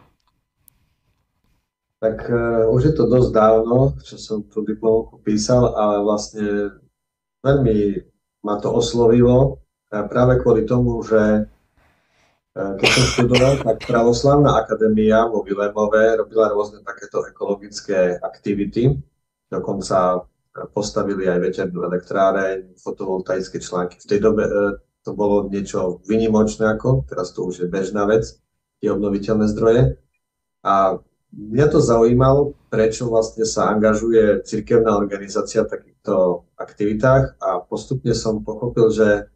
Speaker 3: Tak uh, už je to dosť dávno, čo som tú diplomovku písal, ale vlastne veľmi ma to oslovilo uh, práve kvôli tomu, že uh, keď som študoval, tak Pravoslavná akadémia vo Vilémove robila rôzne takéto ekologické aktivity. Dokonca postavili aj veternú elektráreň, fotovoltaické články. V tej dobe uh, to bolo niečo výnimočné, ako teraz to už je bežná vec, tie obnoviteľné zdroje. A mňa to zaujímalo, prečo vlastne sa angažuje cirkevná organizácia v takýchto aktivitách a postupne som pochopil, že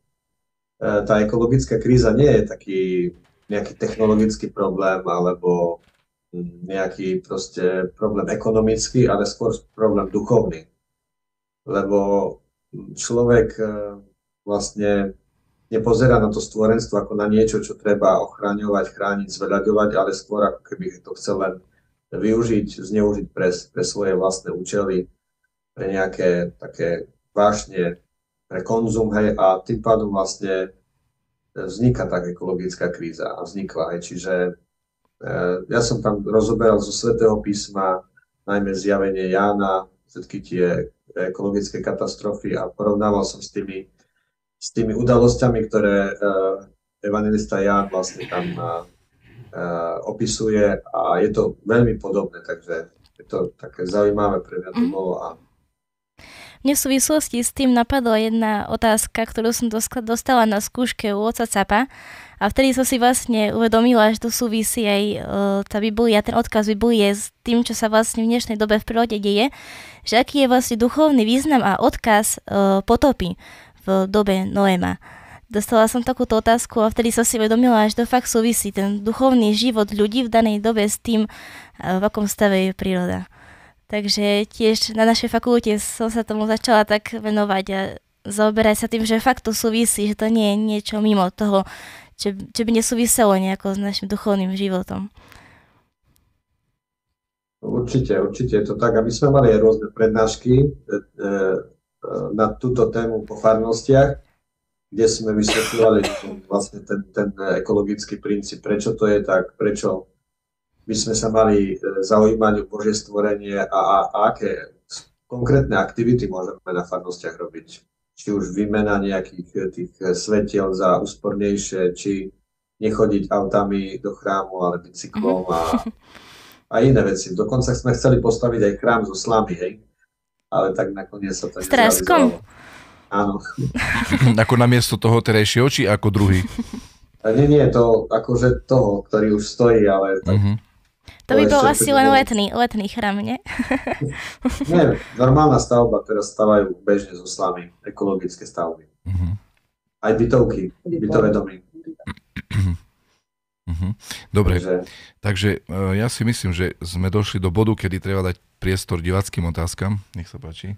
Speaker 3: tá ekologická kríza nie je taký nejaký technologický problém alebo nejaký proste problém ekonomický, ale skôr problém duchovný. Lebo človek vlastne nepozerá na to stvorenstvo ako na niečo, čo treba ochraňovať, chrániť, zveľaďovať, ale skôr ako keby to chcel len využiť, zneužiť pre, pre svoje vlastné účely, pre nejaké také vášne, pre konzum, hej, a tým pádom vlastne vzniká tá ekologická kríza a vznikla, hej, čiže e, ja som tam rozoberal zo Svätého písma, najmä zjavenie Jána, všetky tie ekologické katastrofy a porovnával som s tými, s tými udalosťami, ktoré e, evangelista Ján vlastne tam Uh, opisuje a je to veľmi podobné, takže je to také zaujímavé pre mňa to bolo. A...
Speaker 2: Mne v súvislosti s tým napadla jedna otázka, ktorú som dostala na skúške u oca Capa a vtedy som si vlastne uvedomila, že to súvisí aj uh, tá Biblia, ten odkaz Biblie s tým, čo sa vlastne v dnešnej dobe v prírode deje, že aký je vlastne duchovný význam a odkaz uh, potopy v dobe Noéma. Dostala som takúto otázku a vtedy som si uvedomila, že to fakt súvisí ten duchovný život ľudí v danej dobe s tým, v akom stave je príroda. Takže tiež na našej fakulte som sa tomu začala tak venovať a zaoberať sa tým, že fakt to súvisí, že to nie je niečo mimo toho, čo, čo by nesúviselo nejako s našim duchovným životom.
Speaker 3: Určite, určite je to tak. A my sme mali aj rôzne prednášky e, e, na túto tému po farnostiach, kde sme vysvetľovali vlastne ten, ten ekologický princíp, prečo to je tak, prečo by sme sa mali zaujímať o Božie stvorenie a, a, a aké konkrétne aktivity môžeme na farnostiach robiť. Či už výmena nejakých tých svetiel za úspornejšie, či nechodiť autami do chrámu, ale bicyklom a, a iné veci. Dokonca sme chceli postaviť aj chrám zo slamy, hej? Ale tak nakoniec sa to nezrealizovalo. Áno.
Speaker 1: Ako namiesto toho terajšieho, či ako druhý?
Speaker 3: Nie, nie, to akože toho, ktorý už stojí, ale... Tak,
Speaker 2: uh-huh. To by bol asi len letný, letný chrám, nie?
Speaker 3: Nie, normálna stavba, teraz stavajú bežne zo slamy, ekologické stavby. Uh-huh. Aj bytovky, bytové domy.
Speaker 1: Uh-huh. Dobre, takže... takže uh, ja si myslím, že sme došli do bodu, kedy treba dať priestor diváckym otázkam. Nech sa páči.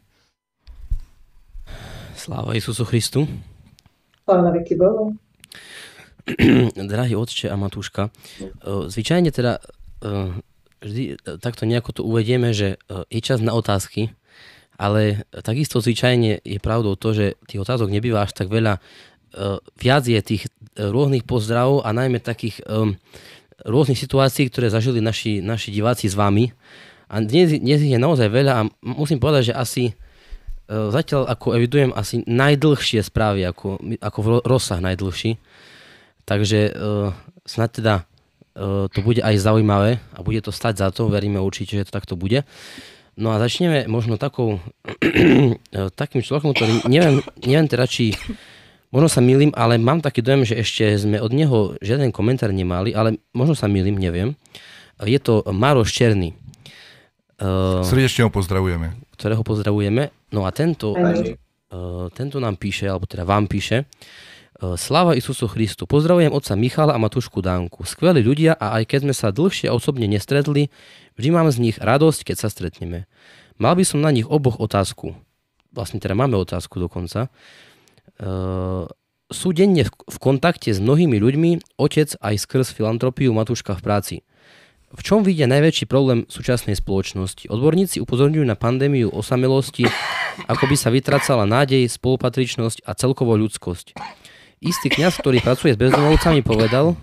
Speaker 5: Sláva Isusu Christu.
Speaker 4: Sláva veky Bohu.
Speaker 5: Drahý otče a Matúška, zvyčajne teda vždy takto nejako to uvedieme, že je čas na otázky, ale takisto zvyčajne je pravdou to, že tých otázok nebýva až tak veľa. Viac je tých rôznych pozdravov a najmä takých rôznych situácií, ktoré zažili naši, naši diváci s vami. A dnes, dnes je naozaj veľa a musím povedať, že asi zatiaľ ako evidujem asi najdlhšie správy, ako, ako v rozsah najdlhší. Takže uh, snad teda uh, to bude aj zaujímavé a bude to stať za to, veríme určite, že to takto bude. No a začneme možno takou takým človekom, ktorý neviem, neviem teda, či možno sa mýlim, ale mám taký dojem, že ešte sme od neho žiaden komentár nemali, ale možno sa mýlim, neviem. Je to Maroš Černý.
Speaker 1: Uh, Srdečne ho pozdravujeme.
Speaker 5: Ktorého pozdravujeme. No a tento, uh, tento nám píše, alebo teda vám píše: uh, Sláva Isusu Christu. Pozdravujem otca Michala a Matúšku Danku. Skvelí ľudia a aj keď sme sa dlhšie osobne nestretli, vždy mám z nich radosť, keď sa stretneme. Mal by som na nich oboch otázku. vlastne teda máme otázku dokonca. Uh, sú denne v, v kontakte s mnohými ľuďmi, otec aj skrz filantropiu Matúška v práci. V čom vidia najväčší problém súčasnej spoločnosti? Odborníci upozorňujú na pandémiu osamelosti, ako by sa vytracala nádej, spolupatričnosť a celkovo ľudskosť. Istý kňaz, ktorý pracuje s bezdomovcami, povedal,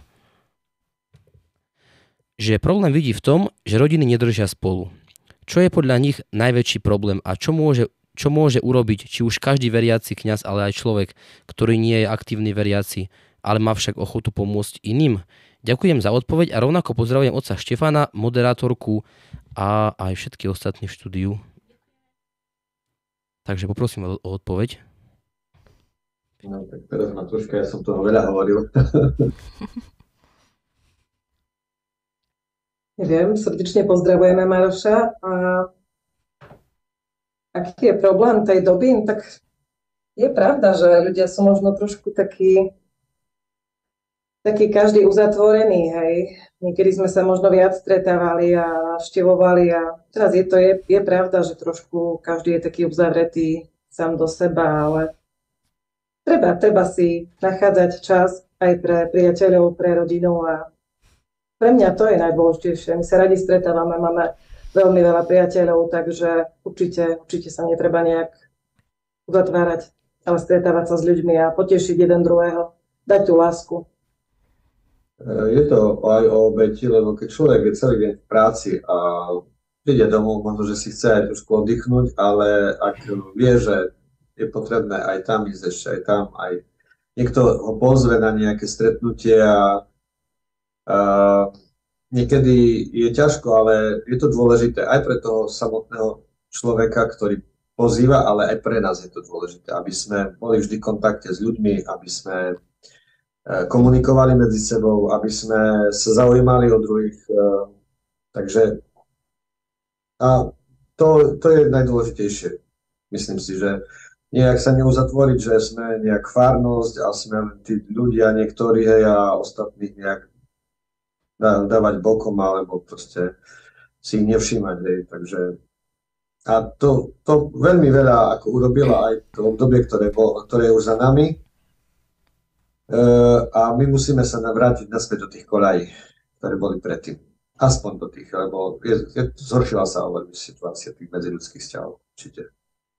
Speaker 5: že problém vidí v tom, že rodiny nedržia spolu. Čo je podľa nich najväčší problém a čo môže, čo môže urobiť či už každý veriaci kňaz, ale aj človek, ktorý nie je aktívny veriaci, ale má však ochotu pomôcť iným? Ďakujem za odpoveď a rovnako pozdravujem otca Štefana, moderátorku a aj všetky ostatní v štúdiu. Takže poprosím o, o odpoveď.
Speaker 3: No tak teraz Matúška, ja som toho veľa hovoril.
Speaker 4: Neviem, srdečne pozdravujeme Maroša. A aký je problém tej doby? Tak je pravda, že ľudia sú možno trošku takí taký každý uzatvorený, hej. Niekedy sme sa možno viac stretávali a navštevovali a teraz je to, je, je pravda, že trošku každý je taký uzavretý sám do seba, ale treba, treba si nachádzať čas aj pre priateľov, pre rodinu a pre mňa to je najdôležitejšie. My sa radi stretávame, máme veľmi veľa priateľov, takže určite, určite sa netreba nejak uzatvárať, ale stretávať sa s ľuďmi a potešiť jeden druhého, dať tú lásku.
Speaker 3: Je to aj o obeti, lebo keď človek je celý deň v práci a príde domov, možno, že si chce aj trošku oddychnúť, ale ak vie, že je potrebné aj tam ísť ešte, aj tam, aj niekto ho pozve na nejaké stretnutie a, a niekedy je ťažko, ale je to dôležité aj pre toho samotného človeka, ktorý pozýva, ale aj pre nás je to dôležité, aby sme boli vždy v kontakte s ľuďmi, aby sme komunikovali medzi sebou, aby sme sa zaujímali o druhých. Takže a to, to je najdôležitejšie. Myslím si, že nejak sa neuzatvoriť, že sme nejak farnosť a sme tí ľudia niektorí, hej, a ostatných nejak dávať bokom, alebo proste si ich nevšímať, hej. Takže a to, to veľmi veľa ako urobila aj to obdobie, ktoré, bol, ktoré je už za nami. Uh, a my musíme sa navrátiť naspäť do tých koľají, ktoré boli predtým. Aspoň do tých, lebo je, je, zhoršila sa veľmi situácia tých medziľudských vzťahov. Určite.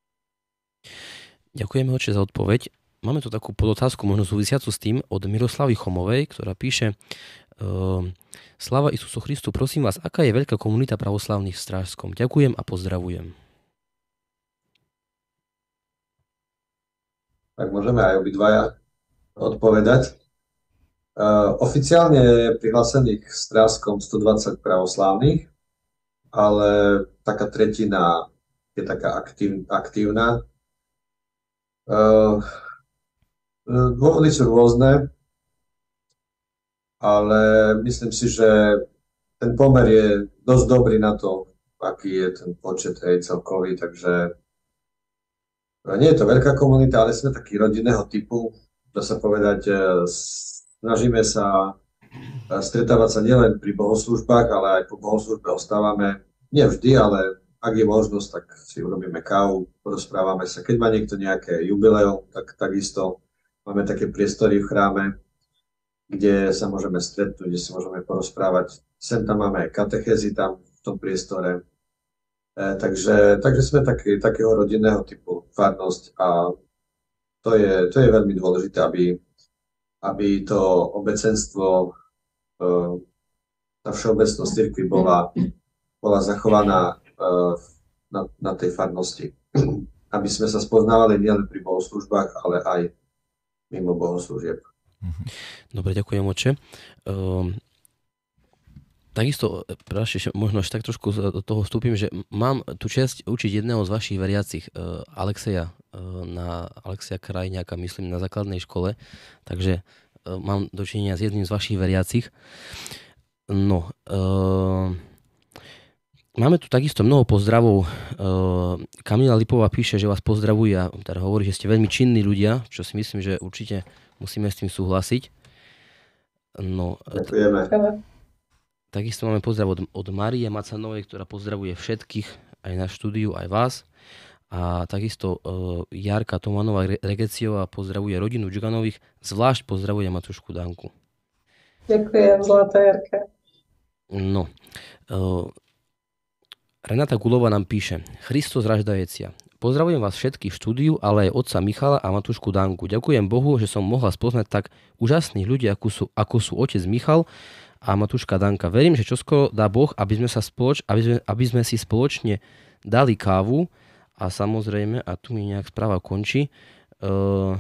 Speaker 5: Ďakujeme, oče, za odpoveď. Máme tu takú podotázku, možno súvisiacu s tým, od Miroslavy Chomovej, ktorá píše uh, Sláva Isusu Christu, prosím vás, aká je veľká komunita pravoslavných v Strážskom? Ďakujem a pozdravujem.
Speaker 3: Tak môžeme aj obidvaja odpovedať. Uh, oficiálne je prihlásených v Strážskom stodvadsať pravoslávnych, ale taká tretina je taká aktív, aktívna. Uh, dôvody sú rôzne, ale myslím si, že ten pomer je dosť dobrý na to, aký je ten počet, hej, celkový, takže nie je to veľká komunita, ale sme taký rodinného typu. Dá sa povedať, snažíme sa stretávať sa nielen pri bohoslúžbách, ale aj po bohoslúžbe ostávame. Nie vždy, ale ak je možnosť, tak si urobíme kávu, porozprávame sa. Keď má niekto nejaké jubileum, tak takisto máme také priestory v chráme, kde sa môžeme stretnúť, kde si môžeme porozprávať. Sem tam máme aj katechézy tam v tom priestore. E, takže, takže sme taký, takého rodinného typu farnosť a To je, to je veľmi dôležité, aby, aby to obecenstvo, tá všeobecnosť cirkvi bola, bola zachovaná na, na tej farnosti. Aby sme sa spoznávali nielen pri bohoslúžbách, ale aj mimo bohoslúžieb.
Speaker 5: Dobre, ďakujem, oče. Um... Takisto, práve, možno až tak trošku do toho vstúpim, že mám tu časť učiť jedného z vašich veriacich, uh, Alexeja, uh, na Alexeja Krajňáka, myslím, na základnej škole, takže uh, mám dočinenia s jedným z vašich veriacich. No, uh, máme tu takisto mnoho pozdravov. Uh, Kamila Lipová píše, že vás pozdravuje a teda hovorí, že ste veľmi činní ľudia, čo si myslím, že určite musíme s tým súhlasiť. No,
Speaker 3: ďakujeme.
Speaker 5: Takisto máme pozdrav od, od Márie Macanovej, ktorá pozdravuje všetkých, aj na štúdiu, aj vás. A takisto uh, Jarka Tomanová Regeciová pozdravuje rodinu Džuganových, zvlášť pozdravuje Matušku Danku.
Speaker 4: Ďakujem, zlatá Jarka.
Speaker 5: No, uh, Renata Gulová nám píše, Christos raždajecia. Pozdravujem vás všetkých v štúdiu, ale aj otca Michala a Matušku Danku. Ďakujem Bohu, že som mohla spoznať tak úžasných ľudí, ako sú, ako sú otec Michal a Matuška Danka. Verím, že čoskoro dá Boh, aby sme, sa spoloč, aby sme, aby sme si spoločne dali kávu a samozrejme, a tu mi nejak správa končí, uh,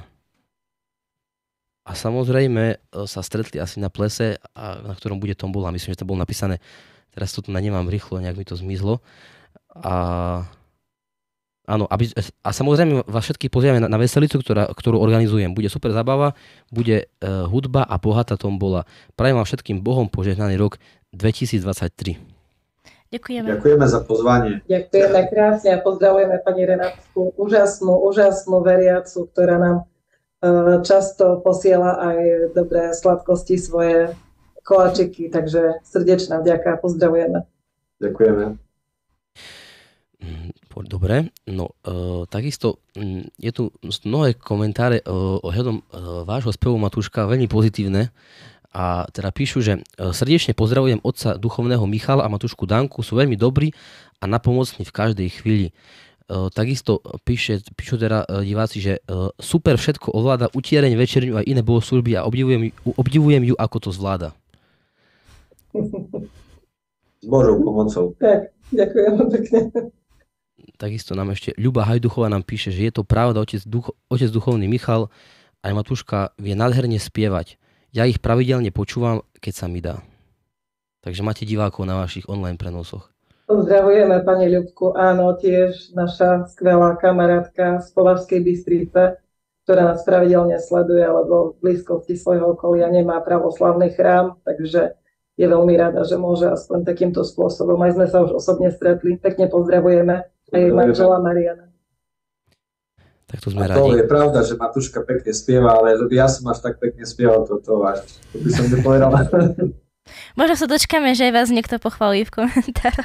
Speaker 5: a samozrejme sa stretli asi na plese, a, na ktorom bude tombola. Myslím, že to bolo napísané, teraz to tu nemám rýchlo, nejak mi to zmizlo. A áno, aby, a samozrejme vás všetkých pozývame na, na veselicu, ktorá, ktorú organizujem. Bude super zábava, bude uh, hudba a bohatá tombola. Prajem vám všetkým Bohom požehnaný rok dvetisícdvadsaťtri.
Speaker 2: Ďakujeme.
Speaker 3: Ďakujeme za pozvanie.
Speaker 4: Ďakujeme krásne a pozdravujeme pani Renátku, úžasnú, úžasnú veriacu, ktorá nám uh, často posiela aj dobré sladkosti, svoje koláčiky, takže srdečná vďaka, pozdravujeme.
Speaker 3: Ďakujeme.
Speaker 5: Dobre, no e, takisto m, je tu mnohé komentáre e, ohľadom e, vášho spevu Matúška, veľmi pozitívne. A teda píšu, že e, srdečne pozdravujem otca duchovného Michala a Matúšku Danku, sú veľmi dobrí a napomocní v každej chvíli. E, takisto píše, píšu teda e, diváci, že e, super všetko ovláda, utiereň, večerňu a iné bohoslužby a obdivujem, obdivujem ju, ako to zvláda.
Speaker 3: S Božou pomocou.
Speaker 4: Tak, ďakujem pekne.
Speaker 5: Takisto nám ešte Ľuba Hajduchová nám píše, že je to pravda, otec, duch, otec duchovný Michal aj Matúška vie nádherne spievať. Ja ich pravidelne počúvam, keď sa mi dá. Takže máte divákov na vašich online prenosoch.
Speaker 4: Pozdravujeme pani Ľubku, áno, tiež naša skvelá kamarátka z Považskej Bystrice, ktorá nás pravidelne sleduje, lebo v blízkosti svojho okolia nemá pravoslavný chrám, takže je veľmi rada, že môže aspoň takýmto spôsobom. Aj sme sa už osobne stretli. Pekne pozdravujeme aj manžela Mariana.
Speaker 5: Tak to sme
Speaker 3: a
Speaker 5: radi.
Speaker 3: To je pravda, že Matúška pekne spieva, ale že by ja som až tak pekne spieval, to, to, až, to by som nepovedal.
Speaker 2: Možno sa dočkáme, že aj vás niekto pochválí v komentároch.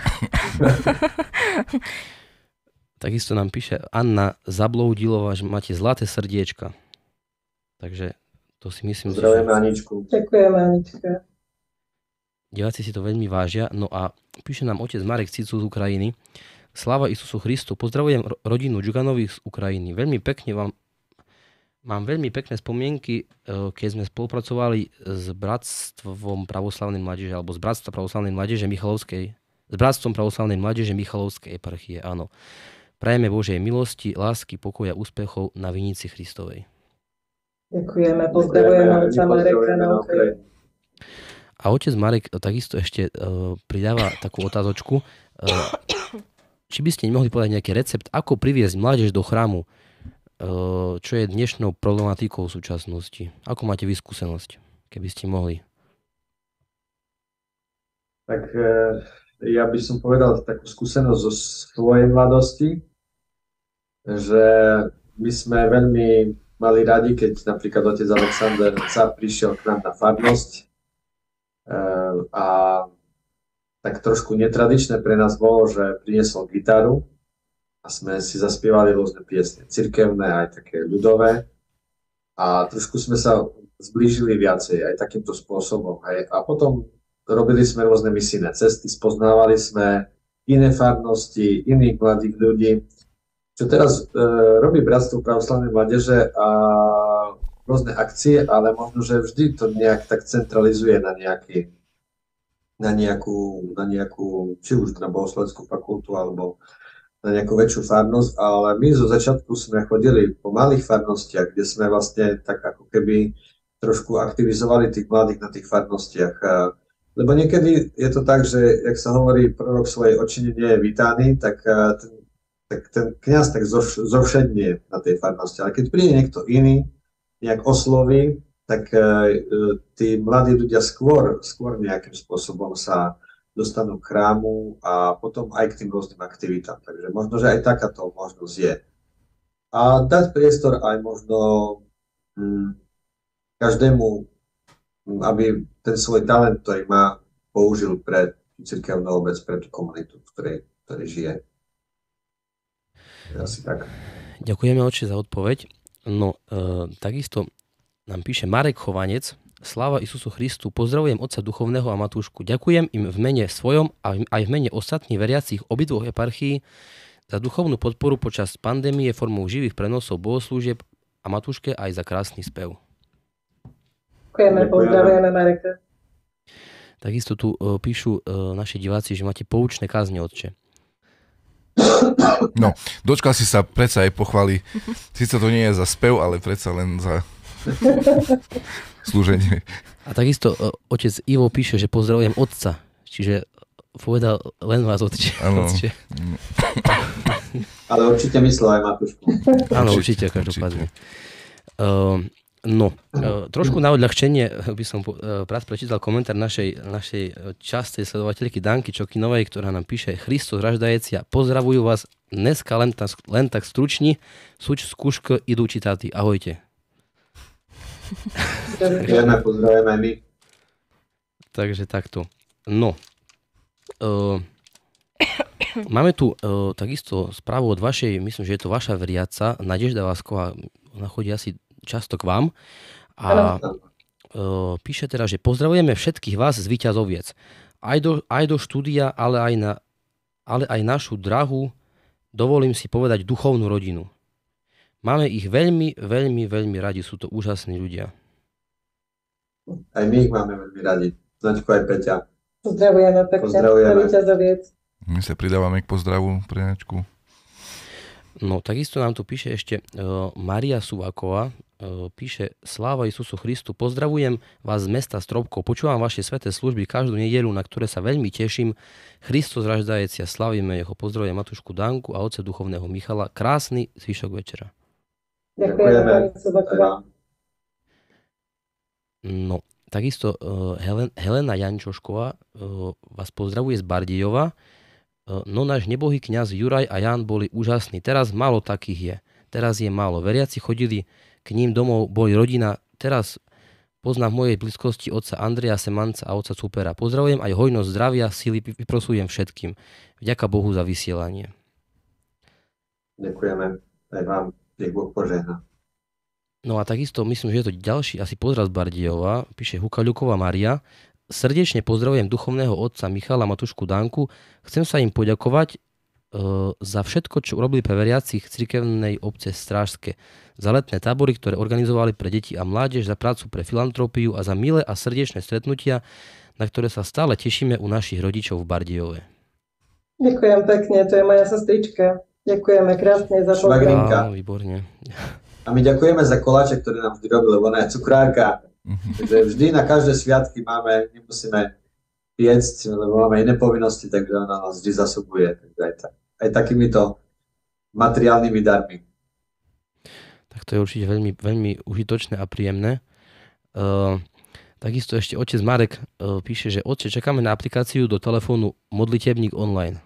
Speaker 5: Takisto nám píše Anna Zabloudilová, že máte zlaté srdiečka. Takže to si myslím...
Speaker 3: Zdravujeme Aničku.
Speaker 4: Ďakujeme Anička.
Speaker 5: Diváci si to veľmi vážia. No a píše nám otec Marek Cicu z Ukrajiny. Sláva Isusu Christu. Pozdravujem rodinu Džuganových z Ukrajiny. Veľmi pekne vám mám veľmi pekné spomienky, keď sme spolupracovali s Bratstvom pravoslavnej mládeže alebo s Bratstvom pravoslavnej mládeže Michalovskej, s Bratstvom pravoslavnej mládeže Michalovskej eparchie. Áno. Prajeme Božej milosti, lásky, pokoja, úspechov na vinici Christovej.
Speaker 4: Ďakujeme, pozdravujeme otca Mareka na Ukrajinu.
Speaker 5: A otec Marek takisto ešte uh, pridáva takú otázočku. Uh, či by ste nemohli povedať nejaký recept, ako priviesť mládež do chrámu, uh, čo je dnešnou problematikou v súčasnosti? Ako máte vy skúsenosť, keby ste mohli?
Speaker 3: Tak uh, ja by som povedal takú skúsenosť zo svojej mladosti, že my sme veľmi mali radi, keď napríklad otec Alexander sa prišiel k nám na farnosť. A tak trošku netradičné pre nás bolo, že priniesol gitaru a sme si zaspievali rôzne piesne, cirkevné, aj také ľudové. A trošku sme sa zblížili viacej aj takýmto spôsobom. Hej. A potom robili sme rôzne misijné cesty, spoznávali sme iné farnosti, iných mladých ľudí. Čo teraz e, robí Bratstvo pravoslavnej mládeže a rôzne akcie, ale možno, že vždy to nejak tak centralizuje na nejaký, na nejakú, na nejakú, či už na bohosloveckú fakultu, alebo na nejakú väčšiu farnosť, ale my zo začiatku sme chodili po malých farnostiach, kde sme vlastne tak ako keby trošku aktivizovali tých mladých na tých farnostiach. Lebo niekedy je to tak, že, jak sa hovorí, prorok svojej očine nie je vítaný, tak ten, tak ten kňaz tak zovšednie na tej farnosti. Ale keď príde niekto iný, nejak osloví, tak uh, tí mladí ľudia skôr, skôr nejakým spôsobom sa dostanú k chrámu a potom aj k tým rôznym aktivitám. Takže možno, že aj takáto možnosť je. A dať priestor aj možno hm, každému, hm, aby ten svoj talent, ktorý má, použil pre cirkevnú obec, pre tú komunitu, v ktorej, ktorej žije. Asi tak.
Speaker 5: Ďakujeme, otče, za odpoveď. No, e, takisto nám píše Marek Chovanec. Sláva Isusu Christu, pozdravujem otca duchovného a Matúšku. Ďakujem im v mene svojom a aj v mene ostatných veriacich obidvoch eparchií za duchovnú podporu počas pandémie formou živých prenosov bohoslúžieb a Matúške aj za krásny spev.
Speaker 4: Ďakujeme, pozdravujeme Mareka.
Speaker 5: Takisto tu uh, píšu uh, naši diváci, že máte poučné kázne, otče.
Speaker 1: No, dočkal si sa predsa aj pochvály. Sice to nie je za spev, ale predsa len za slúženie.
Speaker 5: A takisto uh, otec Ivo píše, že pozdravujem otca. Čiže povedal len vás, otče.
Speaker 1: Áno.
Speaker 3: Ale určite myslel aj Matúšku.
Speaker 5: Áno, určite, každopádne. Uh, no, uh, trošku na odľahčenie by som uh, rád prečítal komentár našej, našej častej sledovateľky Danky Čokinovej, ktorá nám píše: Christos raždajecia, pozdravujú vás dneska len, ta, len tak stručni, suč skúška idú citáty. Ahojte.
Speaker 3: Ďakujeme, pozdravujeme my.
Speaker 5: Takže takto. No, uh, máme tu uh, takisto správu od vašej, myslím, že je to vaša veriaca, Nadežda Vásková, ona chodí asi často k vám a uh, píše teda, že pozdravujeme všetkých vás z Víťazoviec. Aj do, aj do štúdia, ale aj, na, ale aj našu drahú, dovolím si povedať, duchovnú rodinu. Máme ich veľmi, veľmi, veľmi radi, sú to úžasní ľudia.
Speaker 3: Aj my ich máme veľmi radi. Značko aj Peťa.
Speaker 4: Pozdravujeme pekne.
Speaker 3: Pozdravujeme.
Speaker 4: Víťazoviec.
Speaker 1: My sa pridávame k pozdravu pre Načku.
Speaker 5: No, takisto nám tu píše ešte uh, Maria Suváková, uh, píše: Sláva Isusu Christu, pozdravujem vás z mesta Stropkov, počúvam vaše sväté služby každú nedeľu, na ktoré sa veľmi teším. Christos raždajecia, slavíme jeho, pozdravujem Matúšku Danku a otca duchovného Michala. Krásny zvyšok večera.
Speaker 4: Ďakujeme, pani Suváková.
Speaker 5: No, takisto uh, Helen, Helena Jančošková uh, vás pozdravuje z Bardejova. Uh, no náš nebohý kňaz Juraj a Jan boli úžasní. Teraz málo takých je. Teraz je málo. Veriaci chodili k ním domov, boli rodina. Teraz poznám v mojej blízkosti otca Andreja Semanca a otca Supera. Pozdravujem aj hojnosť zdravia, síly vyprosujem všetkým. Vďaka Bohu za vysielanie.
Speaker 3: Ďakujeme aj vám. Nech Boh požehná.
Speaker 5: No a takisto myslím, že je to ďalší asi pozdrav z Bardejova, píše Hukaľuková Maria. Srdečne pozdravujem duchovného otca Michala Matúšku Danku. Chcem sa im poďakovať e, za všetko, čo urobili pre veriacich cirkevnej obce Strážske. Za letné tábory, ktoré organizovali pre deti a mládež, za prácu pre filantropiu a za milé a srdečné stretnutia, na ktoré sa stále tešíme u našich rodičov v Bardejove.
Speaker 4: Ďakujem pekne, to je moja sestrička. Ďakujeme krásne za pozdrav.
Speaker 5: Áno, výborne.
Speaker 3: A my ďakujeme za koláče, ktoré nám vždy robili, lebo ona je cukrárka. Takže vždy na každé sviatky máme, nemusíme piecť, lebo máme iné povinnosti, takže ona nás vždy zasobuje. Takže aj, tak, aj takýmito materiálnymi darmi.
Speaker 5: Tak to je určite veľmi, veľmi užitočné a príjemné. Uh, takisto ešte otec Marek uh, píše, že otče, čakáme na aplikáciu do telefónu Modlitebník online.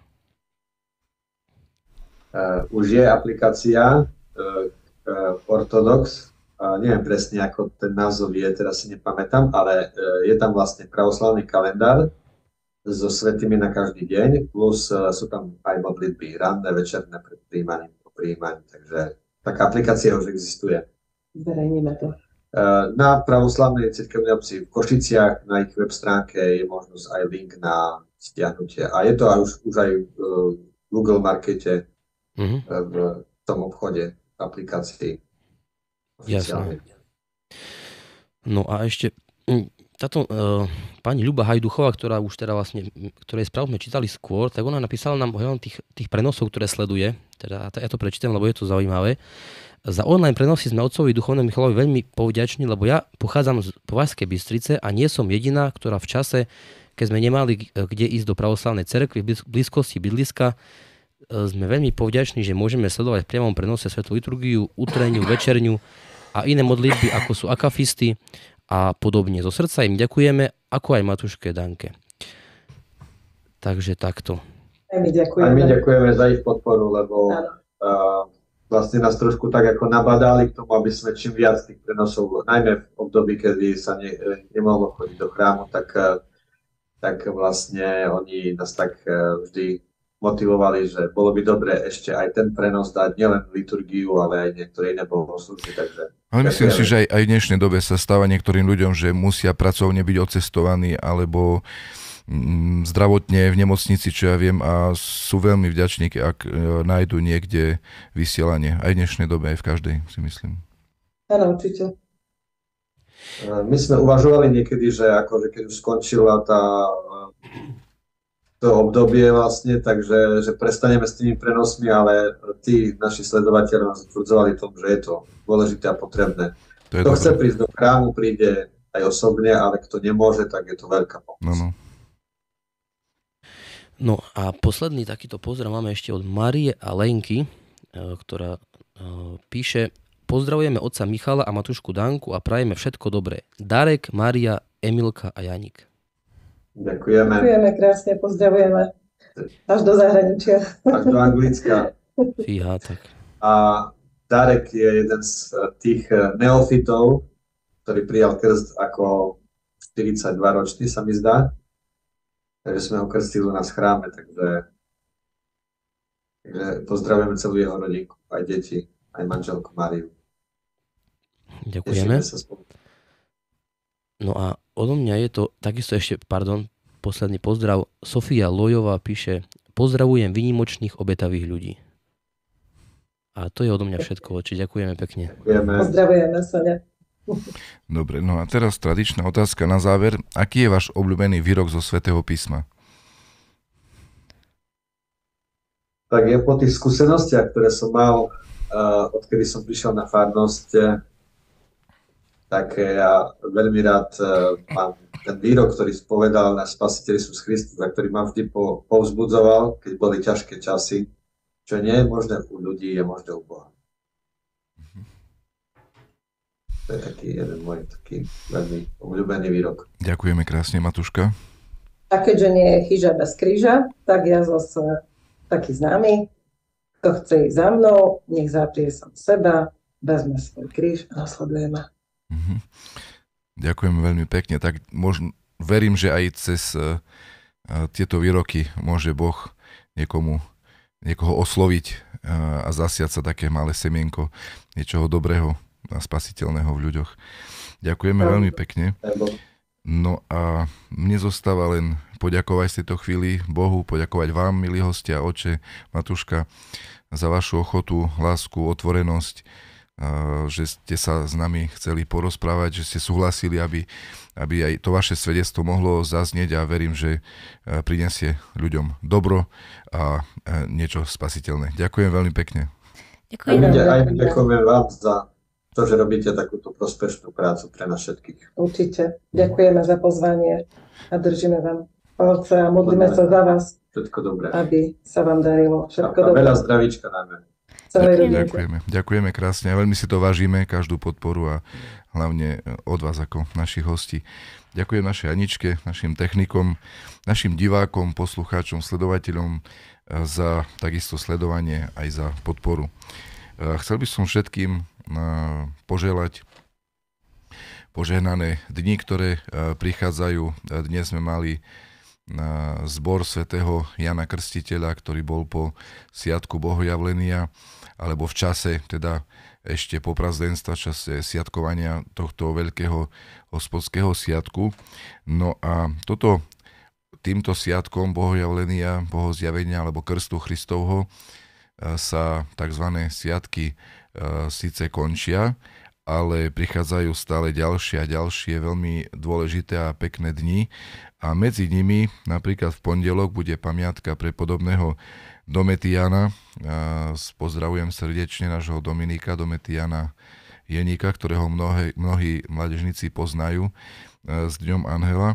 Speaker 3: Uh, už je aplikácia uh, uh, Ortodox, uh, neviem presne, ako ten názov je, teraz si nepamätám, ale uh, je tam vlastne pravoslavný kalendár so svätými na každý deň, plus uh, sú tam aj modlitby ranné, večerné pred prijímaním, po prijímaní, takže taká aplikácia už existuje.
Speaker 4: Zverejníme to.
Speaker 3: Uh, na pravoslavnej cirkevnej obci v Košiciach, na ich web stránke je možnosť aj link na stiahnutie. A je to aj už, už aj v uh, Google Markete, Mm-hmm. v tom obchode aplikácií.
Speaker 5: Jasné. No a ešte táto uh, pani Ľuba Hajduchová, ktorá už teda vlastne, ktorej správu sme čítali skôr, tak ona napísala nám ohľadom tých, tých prenosov, ktoré sleduje. Teda ja to prečítam, lebo je to zaujímavé. Za online prenosy sme otcovi duchovnému Michalovi veľmi povďační, lebo ja pochádzam z Považskej Bystrice a nie som jediná, ktorá v čase, keď sme nemali kde ísť do pravoslavnej cerkvy v blízkosti bydliska, sme veľmi povďační, že môžeme sledovať v priamom prenose svätú liturgiu, utreniu, večerňu a iné modlitby, ako sú akafisty a podobne. Zo srdca im ďakujeme, ako aj Matúške Danke. Takže takto.
Speaker 4: Aj my ďakujeme.
Speaker 3: Aj my ďakujeme za ich podporu, lebo uh, vlastne nás trošku tak ako nabadali k tomu, aby sme čím viac tých prenosov, najmä v období, kedy sa ne, nemohlo chodiť do chrámu, tak, tak vlastne oni nás tak uh, vždy motivovali, že bolo by dobre ešte aj ten prenos dať, nielen liturgiu, ale aj niektoré iné bohoslúžby. Takže
Speaker 1: ale myslím si, že aj, aj v dnešnej dobe sa stáva niektorým ľuďom, že musia pracovne byť odcestovaní alebo mm, zdravotne v nemocnici, čo ja viem, a sú veľmi vďační, ak nájdu niekde vysielanie. Aj v dnešnej dobe, aj v každej, si myslím.
Speaker 4: Áno, určite.
Speaker 3: My sme uvažovali niekedy, že akože keď už skončila tá to obdobie vlastne, takže že prestaneme s tými prenosmi, ale tí naši sledovateľi nás utvrdzovali tom, že je to dôležité a potrebné. To kto dobré. Chce prísť do chrámu, príde aj osobne, ale kto nemôže, tak je to veľká pomoc.
Speaker 1: No, no.
Speaker 5: No a posledný takýto pozdrav máme ešte od Marie a Lenky, ktorá píše: pozdravujeme otca Michala a matušku Danku a prajeme všetko dobré. Darek, Mária, Emilka a Janik.
Speaker 3: Ďakujeme.
Speaker 4: Ďakujeme krásne, pozdravujeme. Až do zahraničia.
Speaker 3: Až do Anglicka.
Speaker 5: Fíha, tak.
Speaker 3: A Darek je jeden z tých neofitov, ktorý prijal krst ako štyridsaťdvaročný, sa mi zdá. Takže sme ho krstili u nás v chráme, takže, takže pozdravujeme celú jeho rodinku, aj deti, aj manželku Máriu.
Speaker 5: Ďakujeme. No a odo mňa je to takisto ešte, pardon, posledný pozdrav. Sofia Lojová píše: pozdravujem výnimočných obetavých ľudí. A to je odo mňa všetko, oči. Ďakujeme pekne.
Speaker 3: Ďakujeme.
Speaker 4: Pozdravujeme, Soňa.
Speaker 1: Dobre, no a teraz tradičná otázka na záver. Aký je váš obľúbený výrok zo Svätého písma?
Speaker 3: Tak ja po tých skúsenostiach, ktoré som mal, uh, odkedy som prišiel na farnosť, tak ja veľmi rád uh, mám ten výrok, ktorý spovedal náš Spasiteľ Isus Kristus, a ktorý ma vždy po, povzbudzoval, keď boli ťažké časy. Čo nie je možné u ľudí, je možné u Boha. To je taký jeden môj taký veľmi obľúbený výrok.
Speaker 1: Ďakujeme krásne, Matuška.
Speaker 4: A keďže nie je chyža bez kríža, tak ja zase taký známy, kto chce ísť za mnou, nech zaprie som seba, vezme svoj kríž a nasledujeme.
Speaker 1: Mhm. Ďakujem veľmi pekne. Tak možno, verím, že aj cez uh, tieto výroky môže Boh niekomu, niekoho osloviť uh, a zasiať sa také malé semienko niečoho dobrého a spasiteľného v ľuďoch. Ďakujeme veľmi pekne. No a mne zostáva len poďakovať z tejto chvíli Bohu, poďakovať vám, milí hostia, oče, Matuška, za vašu ochotu, lásku, otvorenosť, že ste sa s nami chceli porozprávať, že ste súhlasili, aby, aby aj to vaše svedectvo mohlo zaznieť, a verím, že prinesie ľuďom dobro a niečo spasiteľné. Ďakujem veľmi pekne.
Speaker 2: Ďakujem.
Speaker 3: Aj ďakujeme vám za to, že robíte takúto prospešnú prácu pre nás všetkých.
Speaker 4: Určite. Ďakujeme za pozvanie a držíme vám palce a modlíme sa za vás.
Speaker 3: Všetko dobré.
Speaker 4: Aby sa vám darilo. Všetko
Speaker 3: a
Speaker 4: dobré.
Speaker 3: Veľa zdravíčka najmä.
Speaker 1: Ďakujeme. Ďakujeme krásne a veľmi si to vážime, každú podporu a hlavne od vás ako našich hostí. Ďakujem našej Aničke, našim technikom, našim divákom, poslucháčom, sledovateľom za takisto sledovanie aj za podporu. Chcel by som všetkým poželať požehnané dni, ktoré prichádzajú. Dnes sme mali zbor svätého Jana Krstiteľa, ktorý bol po sviatku Bohojavlenia, alebo v čase, teda ešte po prazdenstva, čase sviatkovania tohto veľkého hospodského sviatku. No a toto, týmto sviatkom Bohojavlenia, Bohozjavenia alebo Krstu Christovho sa tzv. Sviatky síce končia, ale prichádzajú stále ďalšie a ďalšie veľmi dôležité a pekné dni. A medzi nimi napríklad v pondelok bude pamiatka prepodobného Domitiana. Pozdravujem srdečne nášho Dominika, Domitiana Jeníka, ktorého mnohé, mnohí mládežníci poznajú s Dňom Anjela.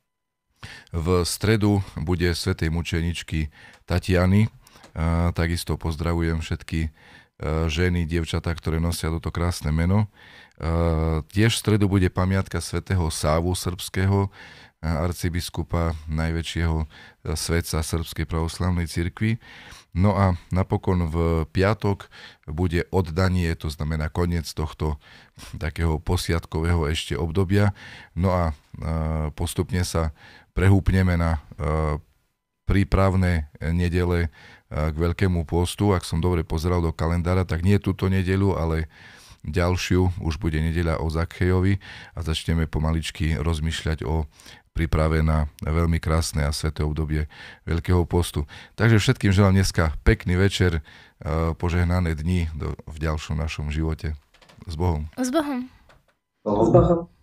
Speaker 1: V stredu bude svätej mučeničky Tatiany. Takisto pozdravujem všetky ženy, dievčatá, ktoré nosia toto krásne meno. Tiež v stredu bude pamiatka svätého Sávu srbského, arcibiskupa, najväčšieho svätca Srbskej pravoslavnej cirkvi. No a napokon v piatok bude oddanie, to znamená koniec tohto takého posviatkového ešte obdobia. No a postupne sa prehúpneme na prípravné nedele k Veľkému pôstu. Ak som dobre pozeral do kalendára, tak nie túto nedeľu, ale ďalšiu už bude nedeľa o Zakchejovi a začneme pomaličky rozmýšľať o príprave na veľmi krásne a sväté obdobie Veľkého postu. Takže všetkým želám dneska pekný večer, požehnané dni v ďalšom našom živote. S Bohom.
Speaker 2: S Bohom.
Speaker 4: S Bohom.